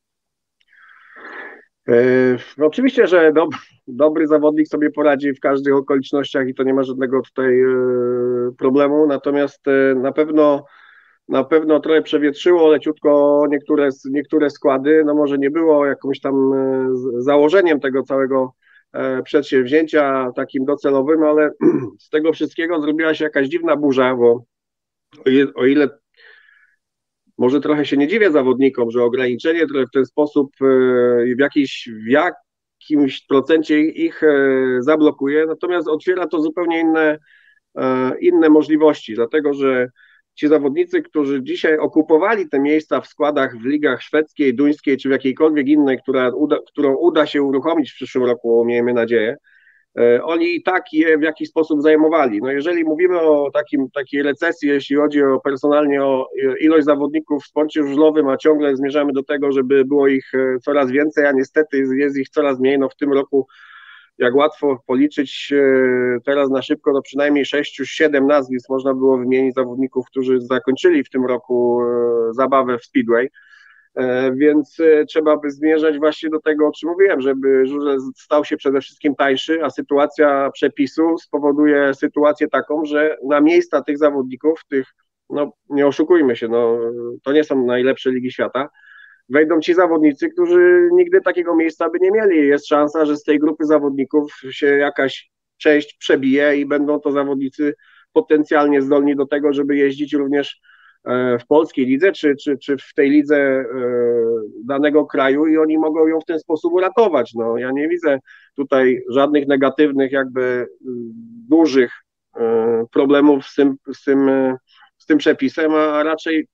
Oczywiście, że dobry zawodnik sobie poradzi w każdych okolicznościach i to nie ma żadnego tutaj problemu, natomiast na pewno trochę przewietrzyło leciutko niektóre składy, no może nie było jakimś tam założeniem tego całego przedsięwzięcia takim docelowym, ale z tego wszystkiego zrobiła się jakaś dziwna burza, bo o ile może trochę się nie dziwię zawodnikom, że ograniczenie trochę w ten sposób w jakimś procencie ich zablokuje, natomiast otwiera to zupełnie inne możliwości, dlatego że ci zawodnicy, którzy dzisiaj okupowali te miejsca w składach w ligach szwedzkiej, duńskiej czy w jakiejkolwiek innej, którą uda się uruchomić w przyszłym roku, miejmy nadzieję, oni i tak je w jakiś sposób zajmowali. No jeżeli mówimy o takiej recesji, jeśli chodzi personalnie o ilość zawodników w sporcie żużlowym, a ciągle zmierzamy do tego, żeby było ich coraz więcej, a niestety jest ich coraz mniej, no w tym roku, jak łatwo policzyć teraz na szybko, no przynajmniej 6-7 nazwisk można było wymienić zawodników, którzy zakończyli w tym roku zabawę w Speedway. Więc trzeba by zmierzać właśnie do tego, o czym mówiłem, żeby żużel stał się przede wszystkim tańszy, a sytuacja przepisu spowoduje sytuację taką, że na miejsca tych zawodników, no nie oszukujmy się, no to nie są najlepsze ligi świata, wejdą ci zawodnicy, którzy nigdy takiego miejsca by nie mieli. Jest szansa, że z tej grupy zawodników się jakaś część przebije i będą to zawodnicy potencjalnie zdolni do tego, żeby jeździć również w polskiej lidze, czy w tej lidze danego kraju i oni mogą ją w ten sposób uratować. No, ja nie widzę tutaj żadnych negatywnych, jakby dużych problemów z tym przepisem, a raczej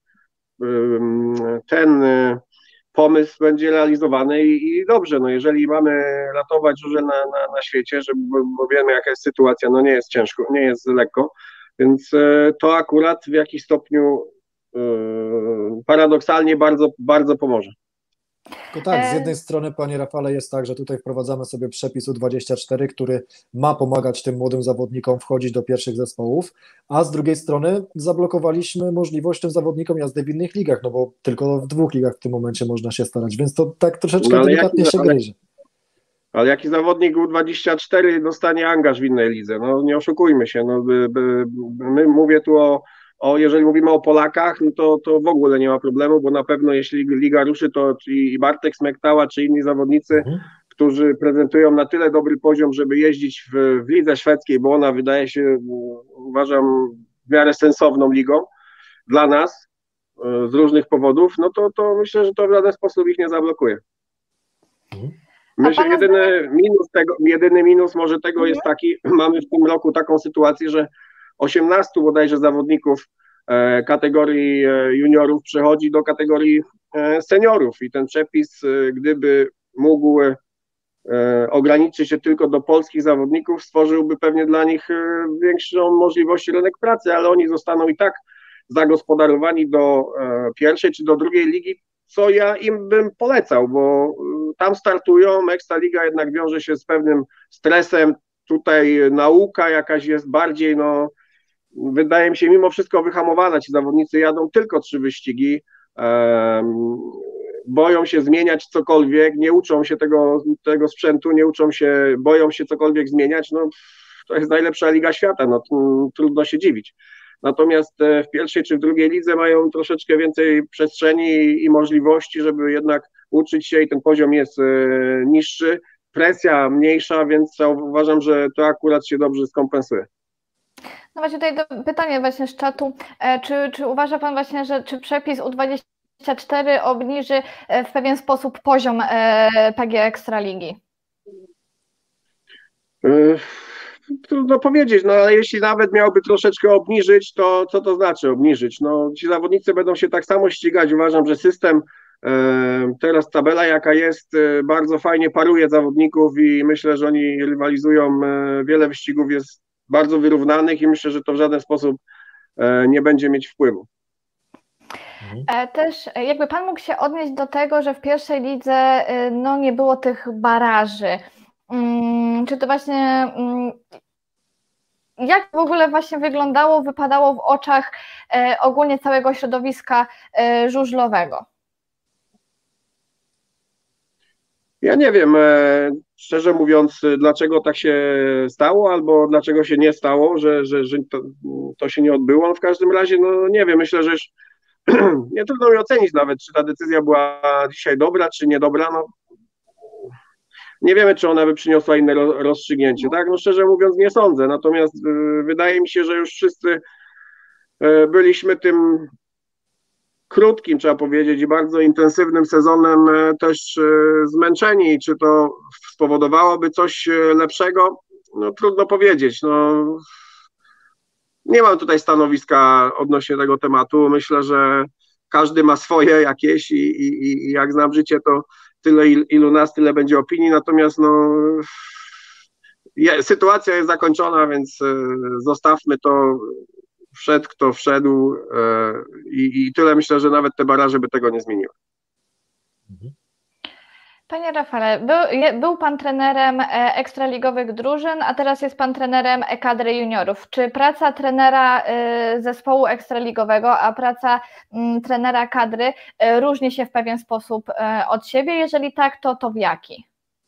ten pomysł będzie realizowany i dobrze, no jeżeli mamy ratować żużel na świecie, bo wiemy jaka jest sytuacja, no nie jest ciężko, nie jest lekko, Więc to akurat w jakiś stopniu paradoksalnie bardzo, bardzo pomoże. Tylko tak, z jednej strony, panie Rafale, jest tak, że tutaj wprowadzamy sobie przepis U24, który ma pomagać tym młodym zawodnikom wchodzić do pierwszych zespołów, a z drugiej strony zablokowaliśmy możliwość tym zawodnikom jazdy w innych ligach, no bo tylko w 2 ligach w tym momencie można się starać, więc to tak troszeczkę delikatnie się gryzie. Ale jaki zawodnik U24 dostanie angaż w innej lidze? No nie oszukujmy się, no, mówię tu jeżeli mówimy o Polakach, no to w ogóle nie ma problemu, bo na pewno jeśli liga ruszy, to i Bartek Smektała, czy inni zawodnicy, którzy prezentują na tyle dobry poziom, żeby jeździć w lidze szwedzkiej, bo ona wydaje się, uważam, w miarę sensowną ligą dla nas z różnych powodów, no to myślę, że to w żaden sposób ich nie zablokuje. Myślę, jedyny minus może tego jest taki, mamy w tym roku taką sytuację, że 18 bodajże zawodników kategorii juniorów przechodzi do kategorii seniorów i ten przepis, gdyby mógł ograniczyć się tylko do polskich zawodników, stworzyłby pewnie dla nich większą możliwość rynek pracy, ale oni zostaną i tak zagospodarowani do pierwszej czy do drugiej ligi, co ja im bym polecał, bo tam startują, Ekstraliga jednak wiąże się z pewnym stresem, tutaj nauka jakaś jest bardziej, no wydaje mi się mimo wszystko wyhamowana, ci zawodnicy jadą tylko 3 wyścigi, boją się zmieniać cokolwiek, nie uczą się tego sprzętu, boją się cokolwiek zmieniać, no to jest najlepsza liga świata, no trudno się dziwić. Natomiast w pierwszej czy w drugiej lidze mają troszeczkę więcej przestrzeni i możliwości, żeby jednak uczyć się i ten poziom jest niższy, presja mniejsza, więc ja uważam, że to akurat się dobrze skompensuje. No właśnie tutaj pytanie właśnie z czatu, czy uważa pan właśnie, że czy przepis U24 obniży w pewien sposób poziom PG Ekstraligi? Trudno powiedzieć, no ale jeśli nawet miałby troszeczkę obniżyć, to co to znaczy obniżyć? No ci zawodnicy będą się tak samo ścigać, uważam, że system, teraz tabela jaka jest, bardzo fajnie paruje zawodników i myślę, że oni rywalizują, wiele wyścigów jest bardzo wyrównanych i myślę, że to w żaden sposób nie będzie mieć wpływu. Też jakby pan mógł się odnieść do tego, że w pierwszej lidze no, nie było tych baraży. Czy to właśnie, jak w ogóle właśnie wypadało w oczach ogólnie całego środowiska żużlowego? Ja nie wiem, szczerze mówiąc, dlaczego tak się stało, albo dlaczego się nie stało, że to się nie odbyło. W każdym razie, no nie wiem, myślę, że nie trudno mi ocenić nawet, czy ta decyzja była dzisiaj dobra, czy niedobra. No, nie wiemy, czy ona by przyniosła inne rozstrzygnięcie, tak? No szczerze mówiąc nie sądzę, natomiast wydaje mi się, że już wszyscy byliśmy tym krótkim, trzeba powiedzieć, i bardzo intensywnym sezonem też zmęczeni. Czy to spowodowałoby coś lepszego? No trudno powiedzieć. No, nie mam tutaj stanowiska odnośnie tego tematu. Myślę, że każdy ma swoje jakieś i jak znam życie, to tyle, ilu nas, tyle będzie opinii. Natomiast no, sytuacja jest zakończona, więc zostawmy to. Wszedł kto wszedł i tyle. Myślę, że nawet te baraże by tego nie zmieniły. Panie Rafale, był pan trenerem ekstraligowych drużyn, a teraz jest pan trenerem kadry juniorów. Czy praca trenera zespołu ekstraligowego, a praca trenera kadry różni się w pewien sposób od siebie? Jeżeli tak, to w jaki?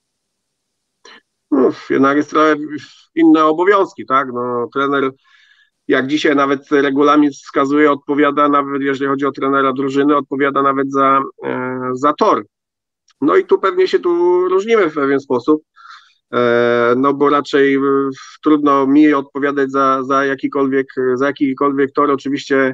Jednak jest trochę inne obowiązki, tak? No, trener, jak dzisiaj nawet regulamin wskazuje, odpowiada nawet, jeżeli chodzi o trenera drużyny, odpowiada nawet za tor. No i tu pewnie się różnimy w pewien sposób, no bo raczej trudno mi odpowiadać za jakikolwiek tor. Oczywiście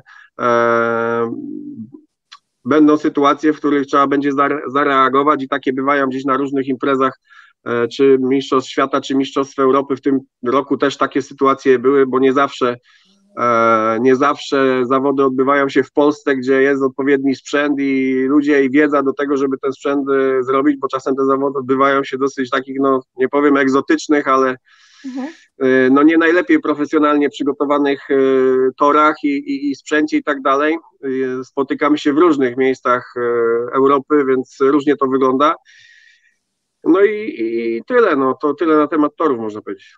będą sytuacje, w których trzeba będzie zareagować i takie bywają gdzieś na różnych imprezach, czy Mistrzostw Świata, czy Mistrzostw Europy. W tym roku też takie sytuacje były, bo nie zawsze zawody odbywają się w Polsce, gdzie jest odpowiedni sprzęt i ludzie i wiedza do tego, żeby ten sprzęt zrobić, bo czasem te zawody odbywają się dosyć takich, no nie powiem egzotycznych, ale no nie najlepiej profesjonalnie przygotowanych torach i sprzęcie i tak dalej. Spotykamy się w różnych miejscach Europy, więc różnie to wygląda. No i tyle, no to tyle na temat torów, można powiedzieć.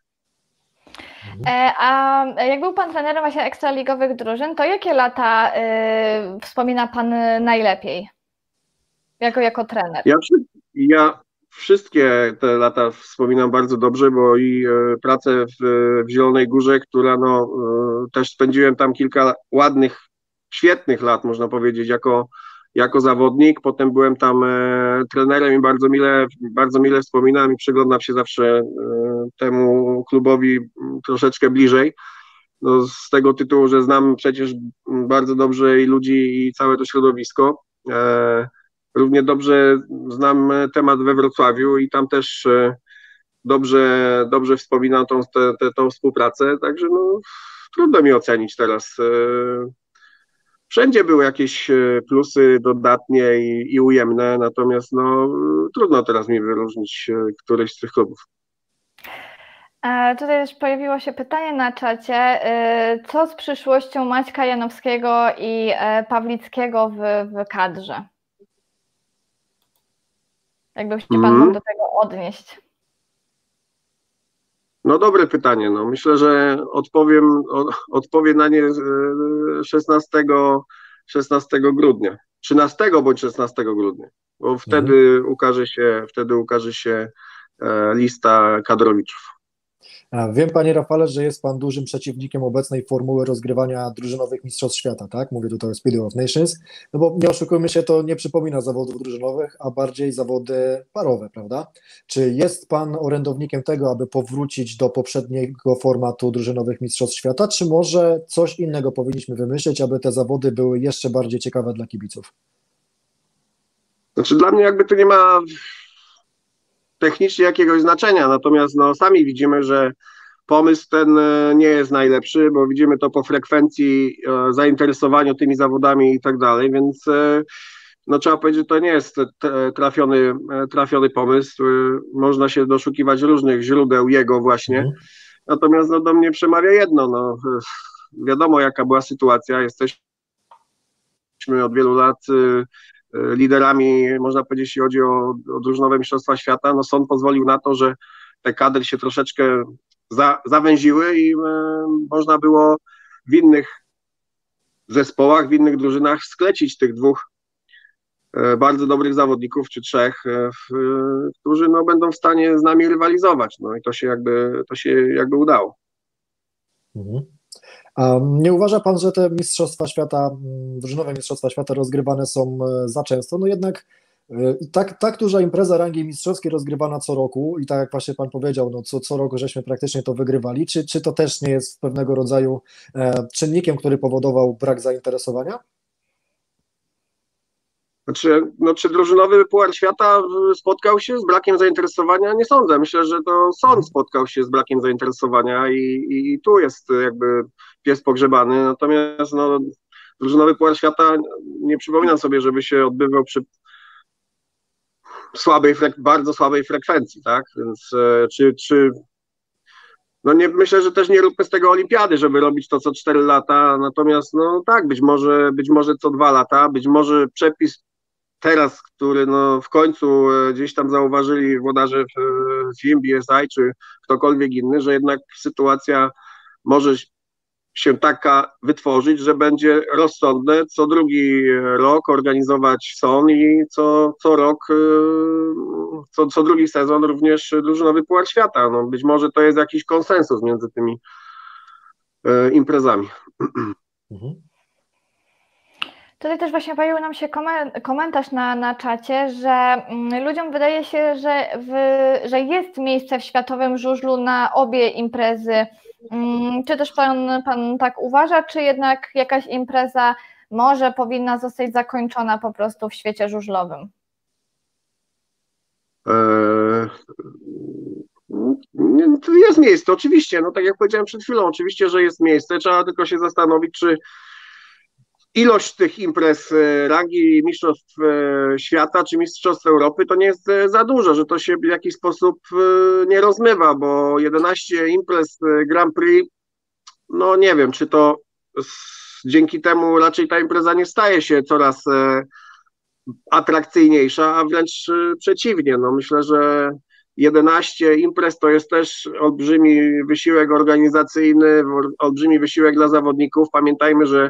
A jak był pan trenerem właśnie ekstraligowych drużyn, to jakie lata wspomina pan najlepiej? Jako trener? Ja wszystkie te lata wspominam bardzo dobrze, bo i pracę w Zielonej Górze, która no też spędziłem tam kilka ładnych, świetnych lat, można powiedzieć, jako zawodnik. Potem byłem tam trenerem i bardzo mile wspominam i przyglądam się zawsze temu klubowi troszeczkę bliżej. No, z tego tytułu, że znam przecież bardzo dobrze i ludzi, i całe to środowisko. Równie dobrze znam temat we Wrocławiu i tam też dobrze wspominam tą współpracę, także no, trudno mi ocenić teraz. Wszędzie były jakieś plusy dodatnie i ujemne, natomiast no, trudno teraz mi wyróżnić któryś z tych klubów. Tutaj też pojawiło się pytanie na czacie, co z przyszłością Maćka Janowskiego i Pawlickiego w kadrze? Jakby się pan mógł do tego odnieść. No dobre pytanie. No. Myślę, że odpowiem na nie 16 grudnia. 13 bądź 16 grudnia, bo wtedy ukaże się lista kadrowiczów. Wiem, panie Rafale, że jest pan dużym przeciwnikiem obecnej formuły rozgrywania drużynowych mistrzostw świata, tak? Mówię tutaj o Speedway of Nations, no bo nie oszukujmy się, to nie przypomina zawodów drużynowych, a bardziej zawody parowe, prawda? Czy jest pan orędownikiem tego, aby powrócić do poprzedniego formatu drużynowych mistrzostw świata, czy może coś innego powinniśmy wymyślić, aby te zawody były jeszcze bardziej ciekawe dla kibiców? Znaczy dla mnie jakby to nie ma technicznie jakiegoś znaczenia, natomiast no, sami widzimy, że pomysł ten nie jest najlepszy, bo widzimy to po frekwencji, zainteresowaniu tymi zawodami i tak dalej, więc no, trzeba powiedzieć, że to nie jest trafiony pomysł. Można się doszukiwać różnych źródeł jego właśnie, natomiast no, do mnie przemawia jedno, no, wiadomo jaka była sytuacja, jesteśmy od wielu lat liderami, można powiedzieć, jeśli chodzi o drużynowe mistrzostwa świata. No sąd pozwolił na to, że te kadry się troszeczkę zawęziły i można było w innych zespołach, w innych drużynach sklecić tych dwóch bardzo dobrych zawodników, czy trzech, którzy no, będą w stanie z nami rywalizować. No i to się jakby udało. A nie uważa pan, że te mistrzostwa świata, drużynowe mistrzostwa świata rozgrywane są za często? No jednak tak duża impreza rangi mistrzowskiej rozgrywana co roku i tak jak właśnie pan powiedział, no co roku żeśmy praktycznie to wygrywali, czy to też nie jest pewnego rodzaju czynnikiem, który powodował brak zainteresowania? Znaczy, no, czy drużynowy Puchar Świata spotkał się z brakiem zainteresowania? Nie sądzę. Myślę, że to sąd spotkał się z brakiem zainteresowania i tu jest jakby pies pogrzebany. Natomiast no, drużynowy Puchar Świata nie przypominam sobie, żeby się odbywał przy bardzo słabej frekwencji, tak? Więc no nie, myślę, że też nie róbmy z tego olimpiady, żeby robić to co 4 lata, natomiast no tak, być może co 2 lata, być może przepis teraz, który no w końcu gdzieś tam zauważyli włodarze w FIM, BSI czy ktokolwiek inny, że jednak sytuacja może się taka wytworzyć, że będzie rozsądne co drugi rok organizować SON i co rok, co drugi sezon również drużynowy Puchar Świata. No, być może to jest jakiś konsensus między tymi imprezami. Tutaj też właśnie pojawił nam się komentarz na czacie, że ludziom wydaje się, że jest miejsce w światowym żużlu na obie imprezy. Czy też pan tak uważa, czy jednak jakaś impreza może powinna zostać zakończona po prostu w świecie żużlowym? Jest miejsce, oczywiście, no tak jak powiedziałem przed chwilą, oczywiście, że jest miejsce, trzeba tylko się zastanowić, czy ilość tych imprez rangi mistrzostw świata czy mistrzostw Europy to nie jest za dużo, że to się w jakiś sposób nie rozmywa, bo 11 imprez Grand Prix, no nie wiem, czy to dzięki temu raczej ta impreza nie staje się coraz atrakcyjniejsza, a wręcz przeciwnie. No myślę, że 11 imprez to jest też olbrzymi wysiłek organizacyjny, olbrzymi wysiłek dla zawodników. Pamiętajmy, że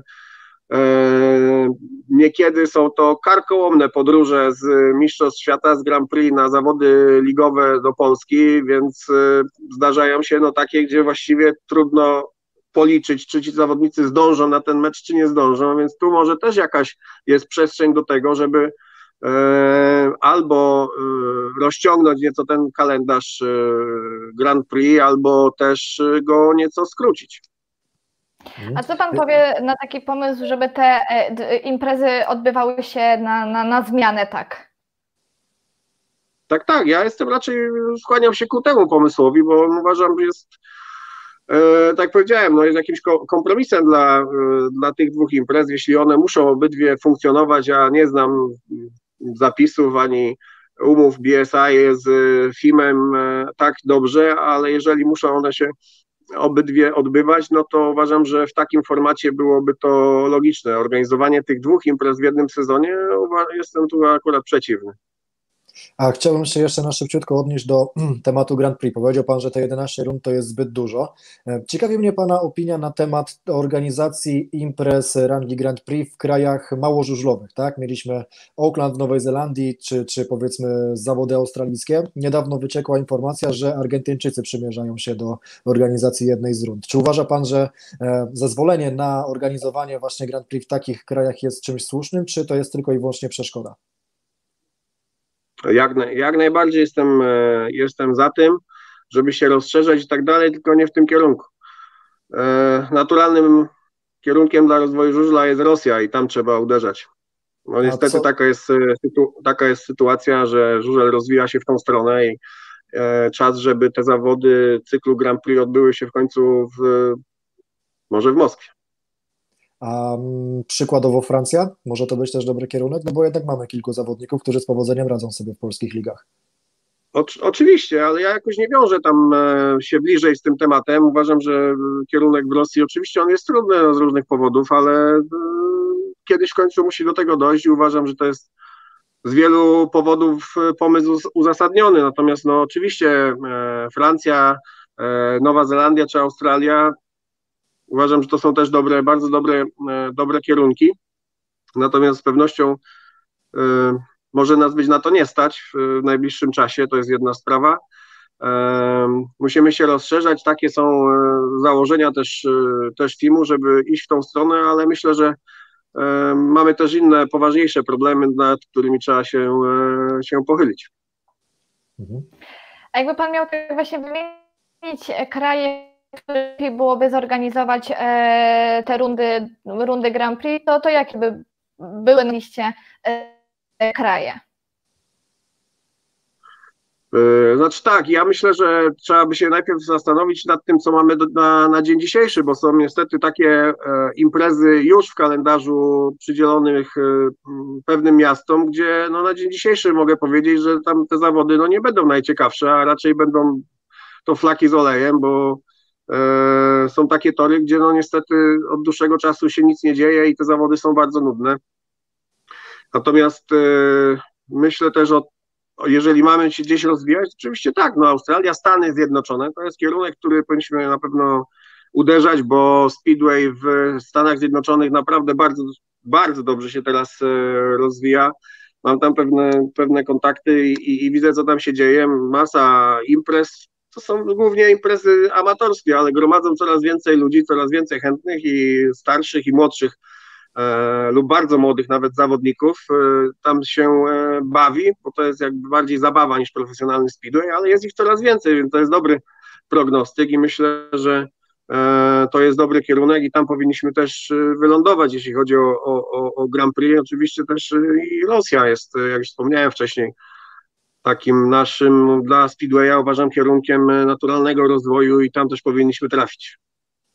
niekiedy są to karkołomne podróże z Mistrzostw Świata, z Grand Prix na zawody ligowe do Polski, więc zdarzają się no takie, gdzie właściwie trudno policzyć, czy ci zawodnicy zdążą na ten mecz, czy nie zdążą, więc tu może też jakaś jest przestrzeń do tego, żeby albo rozciągnąć nieco ten kalendarz Grand Prix, albo też go nieco skrócić. A co pan powie na taki pomysł, żeby te imprezy odbywały się na zmianę, tak? Tak, ja jestem raczej, skłaniam się ku temu pomysłowi, bo uważam, że jest, tak jak powiedziałem, no jest jakimś kompromisem dla tych dwóch imprez, jeśli one muszą obydwie funkcjonować. Ja nie znam zapisów ani umów BSI z FIM-em tak dobrze, ale jeżeli muszą one się obydwie odbywać, no to uważam, że w takim formacie byłoby to logiczne. Organizowanie tych dwóch imprez w jednym sezonie, jestem tu akurat przeciwny. A chciałbym się jeszcze na szybciutko odnieść do tematu Grand Prix. Powiedział Pan, że te 11 rund to jest zbyt dużo. Ciekawi mnie Pana opinia na temat organizacji imprez rangi Grand Prix w krajach mało żużlowych, tak? Mieliśmy Auckland w Nowej Zelandii, czy powiedzmy zawody australijskie. Niedawno wyciekła informacja, że Argentyńczycy przymierzają się do organizacji jednej z rund. Czy uważa Pan, że zezwolenie na organizowanie właśnie Grand Prix w takich krajach jest czymś słusznym, czy to jest tylko i wyłącznie przeszkoda? Jak najbardziej jestem za tym, żeby się rozszerzać i tak dalej, tylko nie w tym kierunku. Naturalnym kierunkiem dla rozwoju żużla jest Rosja i tam trzeba uderzać. No niestety taka jest sytuacja, że żużel rozwija się w tą stronę i czas, żeby te zawody cyklu Grand Prix odbyły się w końcu może w Moskwie. A przykładowo Francja? Może to być też dobry kierunek? No bo jednak mamy kilku zawodników, którzy z powodzeniem radzą sobie w polskich ligach. Oczywiście, ale ja jakoś nie wiążę tam się bliżej z tym tematem. Uważam, że kierunek w Rosji, oczywiście on jest trudny z różnych powodów, ale kiedyś w końcu musi do tego dojść i uważam, że to jest z wielu powodów pomysł uzasadniony. Natomiast no oczywiście Francja, Nowa Zelandia czy Australia, uważam, że to są też bardzo dobre kierunki, natomiast z pewnością może nas być na to nie stać w najbliższym czasie, to jest jedna sprawa. Musimy się rozszerzać, takie są założenia też FIM-u, żeby iść w tą stronę, ale myślę, że mamy też inne, poważniejsze problemy, nad którymi trzeba się pochylić. A jakby pan miał tak właśnie wymienić kraje, lepiej byłoby zorganizować te rundy Grand Prix, to jakie by były na liście kraje? Znaczy tak, ja myślę, że trzeba by się najpierw zastanowić nad tym, co mamy na dzień dzisiejszy, bo są niestety takie imprezy już w kalendarzu przydzielonych pewnym miastom, gdzie no, na dzień dzisiejszy mogę powiedzieć, że tam te zawody no, nie będą najciekawsze, a raczej będą to flaki z olejem, bo są takie tory, gdzie no niestety od dłuższego czasu się nic nie dzieje i te zawody są bardzo nudne. Natomiast myślę też jeżeli mamy się gdzieś rozwijać, oczywiście tak, no Australia, Stany Zjednoczone to jest kierunek, który powinniśmy na pewno uderzać, bo Speedway w Stanach Zjednoczonych naprawdę bardzo dobrze się teraz rozwija. Mam tam pewne kontakty i widzę, co tam się dzieje. Masa imprez. To są głównie imprezy amatorskie, ale gromadzą coraz więcej ludzi, coraz więcej chętnych i starszych i młodszych lub bardzo młodych nawet zawodników. Tam się bawi, bo to jest jakby bardziej zabawa niż profesjonalny speedway, ale jest ich coraz więcej, więc to jest dobry prognostyk i myślę, że to jest dobry kierunek i tam powinniśmy też wylądować, jeśli chodzi o Grand Prix. Oczywiście też i Rosja jest, jak już wspomniałem wcześniej, takim naszym dla Speedwaya uważam kierunkiem naturalnego rozwoju i tam też powinniśmy trafić.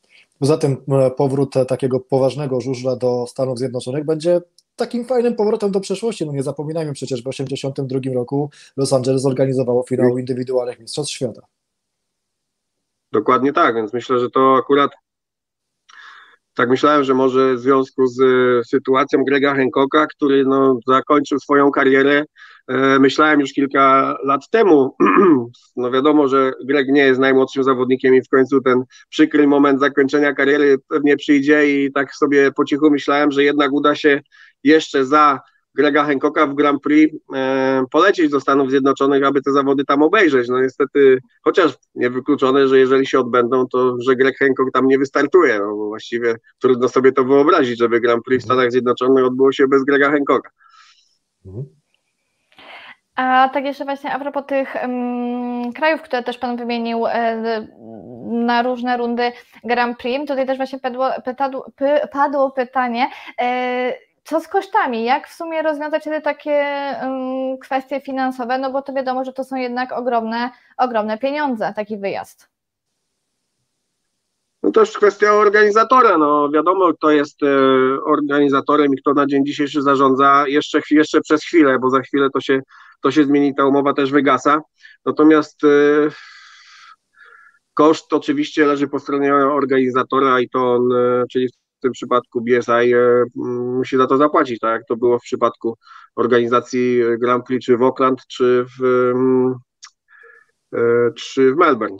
Poza tym powrót takiego poważnego żużla do Stanów Zjednoczonych będzie takim fajnym powrotem do przeszłości. No nie zapominajmy przecież, w 1982 roku Los Angeles zorganizowało finał indywidualnych Mistrzostw Świata. Dokładnie tak, więc myślę, że to akurat tak myślałem, że może w związku z sytuacją Grega Hancocka, który no, zakończył swoją karierę, myślałem już kilka lat temu, no wiadomo, że Greg nie jest najmłodszym zawodnikiem i w końcu ten przykry moment zakończenia kariery pewnie przyjdzie i tak sobie po cichu myślałem, że jednak uda się jeszcze za Grega Hancocka w Grand Prix polecieć do Stanów Zjednoczonych, aby te zawody tam obejrzeć. No niestety, chociaż niewykluczone, że jeżeli się odbędą, to że Greg Hancock tam nie wystartuje. No, bo właściwie trudno sobie to wyobrazić, żeby Grand Prix w Stanach Zjednoczonych odbyło się bez Grega Hancocka. A tak jeszcze właśnie a propos tych krajów, które też Pan wymienił na różne rundy Grand Prix, tutaj też właśnie padło pytanie, co z kosztami? Jak w sumie rozwiązać wtedy takie kwestie finansowe? No bo to wiadomo, że to są jednak ogromne pieniądze, taki wyjazd. No to już kwestia organizatora, no wiadomo kto jest organizatorem i kto na dzień dzisiejszy zarządza, jeszcze przez chwilę, bo za chwilę to się zmieni, ta umowa też wygasa, natomiast koszt oczywiście leży po stronie organizatora i to on, czyli w tym przypadku BSI musi za to zapłacić, tak jak to było w przypadku organizacji Grand Prix czy w Auckland, czy w Melbourne.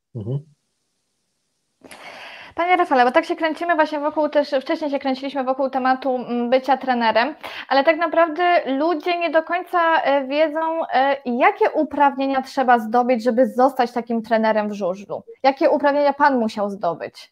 Panie Rafale, bo tak się kręcimy właśnie wokół też, wcześniej się kręciliśmy wokół tematu bycia trenerem, ale tak naprawdę ludzie nie do końca wiedzą, jakie uprawnienia trzeba zdobyć, żeby zostać takim trenerem w żużlu. Jakie uprawnienia Pan musiał zdobyć?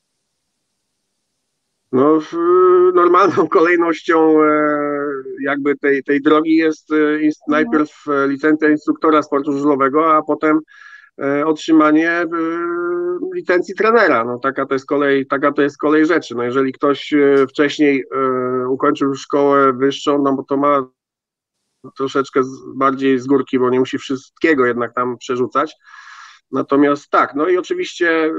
No, normalną kolejnością jakby tej drogi jest najpierw licencja instruktora sportu żużlowego, a potem otrzymanie licencji trenera. No, taka to jest kolej rzeczy. No, jeżeli ktoś wcześniej ukończył szkołę wyższą, no bo to ma troszeczkę bardziej z górki, bo nie musi wszystkiego jednak tam przerzucać. Natomiast tak, no i oczywiście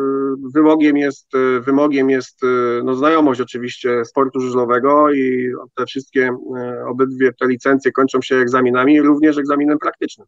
wymogiem jest no, znajomość oczywiście sportu żużlowego i te wszystkie, obydwie te licencje kończą się egzaminami, również egzaminem praktycznym.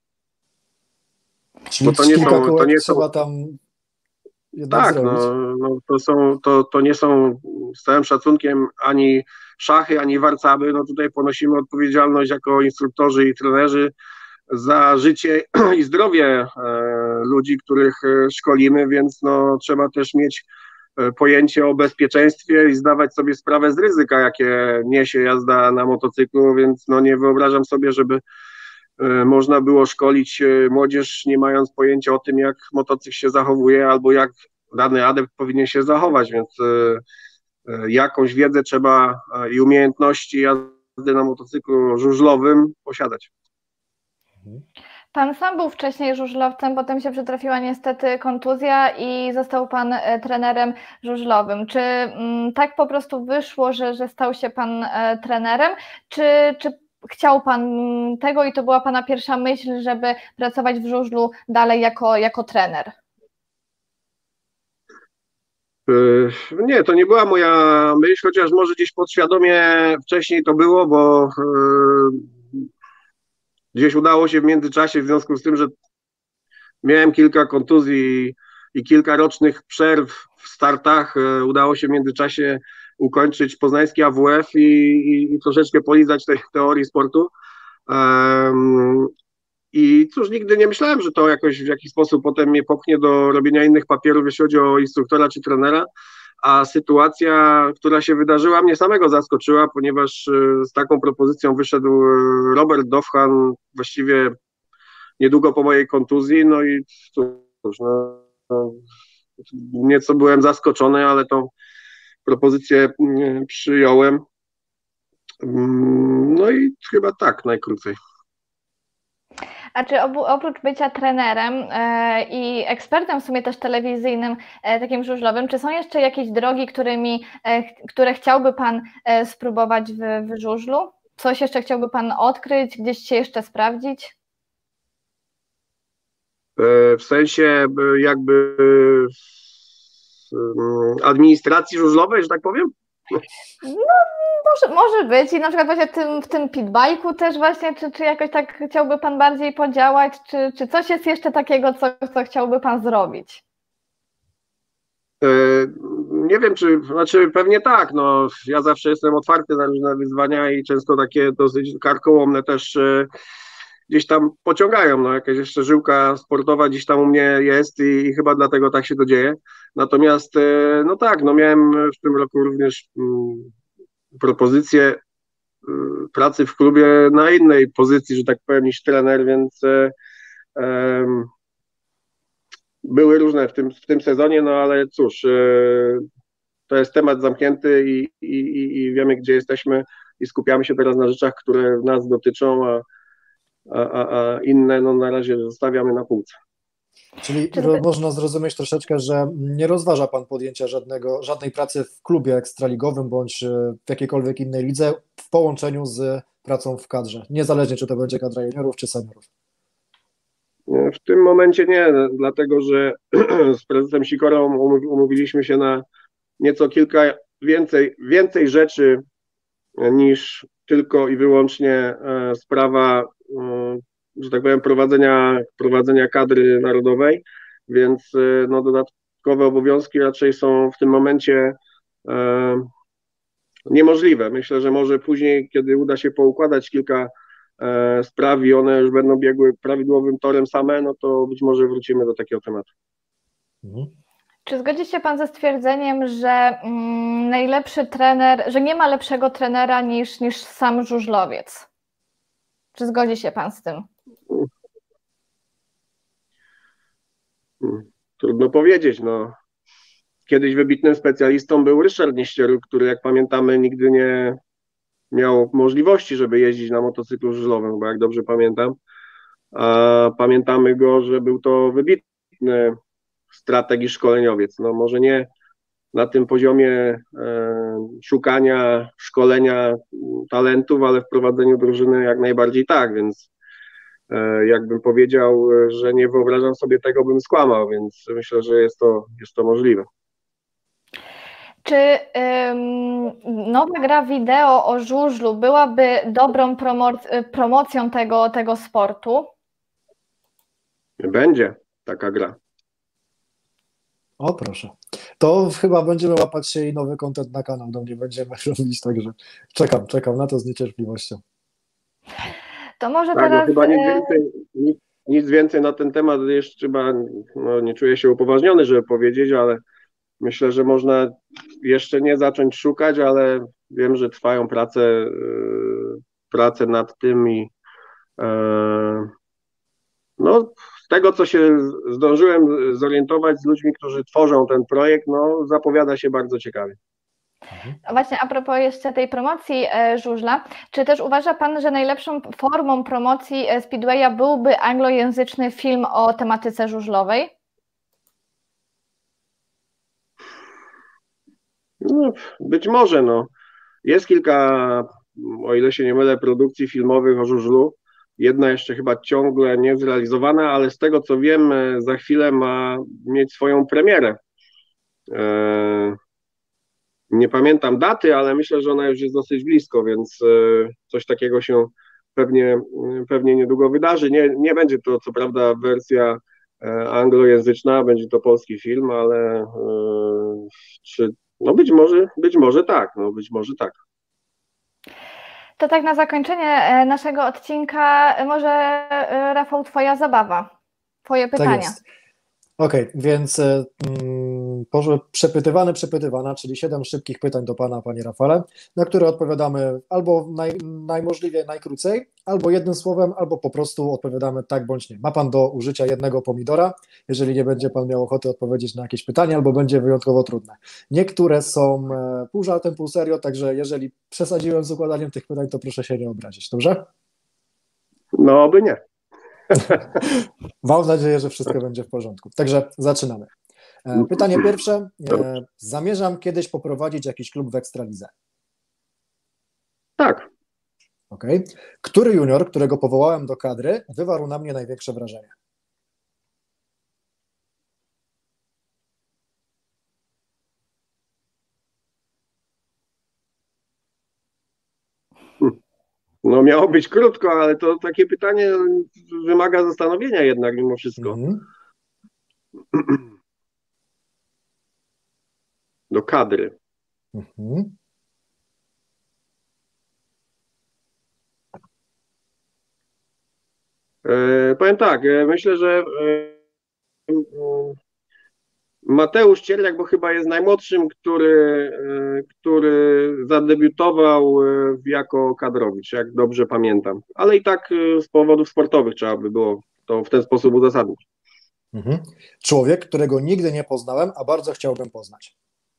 Czyli bo to nie trzeba tam tak, to nie są z całym szacunkiem ani szachy, ani warcaby, no tutaj ponosimy odpowiedzialność jako instruktorzy i trenerzy za życie i zdrowie ludzi, których szkolimy, więc no, trzeba też mieć pojęcie o bezpieczeństwie i zdawać sobie sprawę z ryzyka, jakie niesie jazda na motocyklu, więc no, nie wyobrażam sobie, żeby można było szkolić młodzież, nie mając pojęcia o tym, jak motocykl się zachowuje albo jak dany adept powinien się zachować, więc jakąś wiedzę trzeba i umiejętności jazdy na motocyklu żużlowym posiadać. Pan sam był wcześniej żużlowcem, potem się przytrafiła niestety kontuzja i został Pan trenerem żużlowym. Czy tak po prostu wyszło, że stał się Pan trenerem, czy chciał Pan tego i to była Pana pierwsza myśl, żeby pracować w żużlu dalej jako trener? Nie, to nie była moja myśl, chociaż może gdzieś podświadomie wcześniej to było, bo gdzieś udało się w międzyczasie, w związku z tym, że miałem kilka kontuzji i kilka rocznych przerw w startach, udało się w międzyczasie ukończyć poznański AWF i troszeczkę polizać tej teorii sportu. I cóż, nigdy nie myślałem, że to jakoś w jakiś sposób potem mnie popchnie do robienia innych papierów, jeśli chodzi o instruktora czy trenera, a sytuacja, która się wydarzyła, mnie samego zaskoczyła, ponieważ z taką propozycją wyszedł Robert Dowhan właściwie niedługo po mojej kontuzji, no i cóż, nieco byłem zaskoczony, ale tą propozycję przyjąłem. No i chyba tak najkrócej. A czy oprócz bycia trenerem i ekspertem w sumie też telewizyjnym, takim żużlowym, czy są jeszcze jakieś drogi, które chciałby Pan spróbować w żużlu? Coś jeszcze chciałby Pan odkryć, gdzieś się jeszcze sprawdzić? W sensie jakby administracji żużlowej, że tak powiem? Może być i na przykład właśnie w tym pitbike'u też właśnie, czy jakoś tak chciałby Pan bardziej podziałać, czy coś jest jeszcze takiego, co chciałby Pan zrobić? Nie wiem, znaczy pewnie tak, no ja zawsze jestem otwarty na różne wyzwania i często takie dosyć karkołomne też gdzieś tam pociągają, no jakaś jeszcze żyłka sportowa gdzieś tam u mnie jest i chyba dlatego tak się to dzieje. Natomiast no tak, no miałem w tym roku również propozycję pracy w klubie na innej pozycji, że tak powiem, niż trener, więc były różne w tym sezonie, no ale cóż, to jest temat zamknięty i wiemy, gdzie jesteśmy i skupiamy się teraz na rzeczach, które nas dotyczą, a inne no na razie zostawiamy na półce. Czyli można zrozumieć troszeczkę, że nie rozważa Pan podjęcia żadnej pracy w klubie ekstraligowym bądź w jakiejkolwiek innej lidze w połączeniu z pracą w kadrze, niezależnie czy to będzie kadra juniorów czy seniorów. W tym momencie nie, dlatego że z prezesem Sikorą umówiliśmy się na nieco kilka więcej rzeczy niż tylko i wyłącznie sprawa, że tak powiem, prowadzenia kadry narodowej, więc no, dodatkowe obowiązki raczej są w tym momencie niemożliwe. Myślę, że może później, kiedy uda się poukładać kilka spraw i one już będą biegły prawidłowym torem same, no to być może wrócimy do takiego tematu. Czy zgodzi się Pan ze stwierdzeniem, że najlepszy trener, że nie ma lepszego trenera niż sam żużlowiec? Czy zgodzi się Pan z tym? Trudno powiedzieć, no. Kiedyś wybitnym specjalistą był Ryszard Nieścieruk, który, jak pamiętamy, nigdy nie miał możliwości, żeby jeździć na motocyklu żużlowym, bo jak dobrze pamiętam, a pamiętamy go, że był to wybitny strateg i szkoleniowiec. No może nie na tym poziomie szukania, szkolenia talentów, ale w prowadzeniu drużyny jak najbardziej tak, więc jakbym powiedział, że nie wyobrażam sobie tego, bym skłamał, więc myślę, że jest to możliwe. Czy nowa gra wideo o żużlu byłaby dobrą promocją tego sportu? Będzie taka gra. O proszę. To chyba będziemy łapać się i nowy content na kanał do mnie będziemy robić, także czekam na to z niecierpliwością. To może tak, teraz... No chyba nic więcej na ten temat jeszcze chyba nie czuję się upoważniony, żeby powiedzieć, ale myślę, że można jeszcze nie zacząć szukać, ale wiem, że trwają prace nad tym i no, z tego, co się zdążyłem zorientować z ludźmi, którzy tworzą ten projekt, no, zapowiada się bardzo ciekawie. Właśnie a propos jeszcze tej promocji żużla, czy też uważa Pan, że najlepszą formą promocji Speedwaya byłby anglojęzyczny film o tematyce żużlowej? No, być może, no. Jest kilka, o ile się nie mylę, produkcji filmowych o żużlu. Jedna jeszcze chyba ciągle nie zrealizowana, ale z tego co wiem, za chwilę ma mieć swoją premierę. Nie pamiętam daty, ale myślę, że ona już jest dosyć blisko, więc coś takiego się pewnie niedługo wydarzy. Nie będzie to co prawda wersja anglojęzyczna, będzie to polski film, ale no być może tak, być może tak. To tak na zakończenie naszego odcinka, może Rafał, Twoja zabawa, Twoje pytania. Tak jest. Okej, więc przepytywana, czyli 7 szybkich pytań do Pana, Panie Rafale, na które odpowiadamy albo najmożliwie najkrócej, albo jednym słowem, albo po prostu odpowiadamy tak bądź nie. Ma Pan do użycia jednego pomidora, jeżeli nie będzie Pan miał ochoty odpowiedzieć na jakieś pytanie, albo będzie wyjątkowo trudne. Niektóre są pół żartem, pół serio, także jeżeli przesadziłem z układaniem tych pytań, to proszę się nie obrazić, dobrze? No, oby nie. Mam nadzieję, że wszystko będzie w porządku. Także zaczynamy. Pytanie pierwsze. Zamierzam kiedyś poprowadzić jakiś klub w Ekstralidze. Tak. Okay. Który junior, którego powołałem do kadry, wywarł na mnie największe wrażenie? No miało być krótko, ale to takie pytanie wymaga zastanowienia jednak mimo wszystko. Do kadry. Powiem tak, myślę, że Mateusz Cierniak, bo chyba jest najmłodszym, który zadebiutował jako kadrowicz, jak dobrze pamiętam. Ale i tak z powodów sportowych trzeba by było to w ten sposób uzasadnić. Człowiek, którego nigdy nie poznałem, a bardzo chciałbym poznać.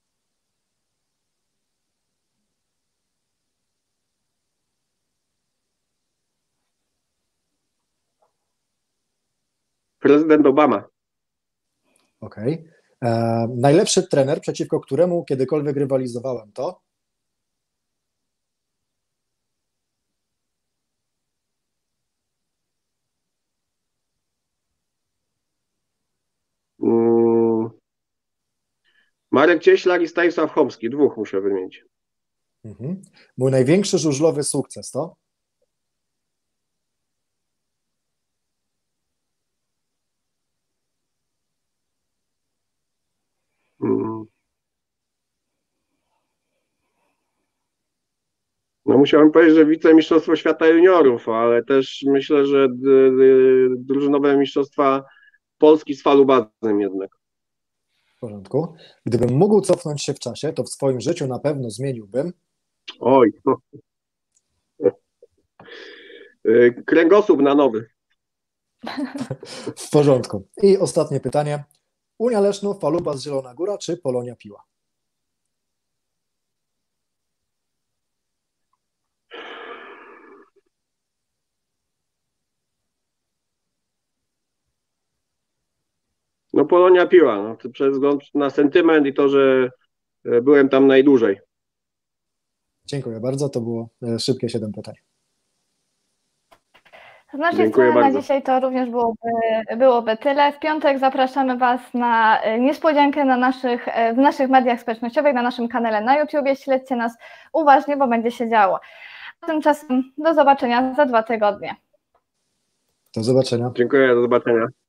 Prezydent Obama. Okej. Najlepszy trener, przeciwko któremu kiedykolwiek rywalizowałem, to? Marek Cieślak i Stanisław Chomski. Dwóch muszę wymienić. Mój największy żużlowy sukces to? No musiałem powiedzieć, że wicemistrzostwo świata juniorów, ale też myślę, że drużynowe mistrzostwa Polski z falubazem jednak. W porządku. Gdybym mógł cofnąć się w czasie, to w swoim życiu na pewno zmieniłbym. Oj. Kręgosłup na nowy. W porządku. I ostatnie pytanie. Unia Leszno, Falubaz, Zielona Góra czy Polonia Piła? No Polonia Piła, no, to przez wzgląd na sentyment i to, że byłem tam najdłużej. Dziękuję bardzo, to było szybkie 7 pytań. Z naszej Dziękuję strony na bardzo. dzisiaj to również byłoby tyle. W piątek zapraszamy Was na niespodziankę w naszych mediach społecznościowych, na naszym kanale na YouTubie. Śledźcie nas uważnie, bo będzie się działo. A tymczasem do zobaczenia za 2 tygodnie. Do zobaczenia. Dziękuję, do zobaczenia.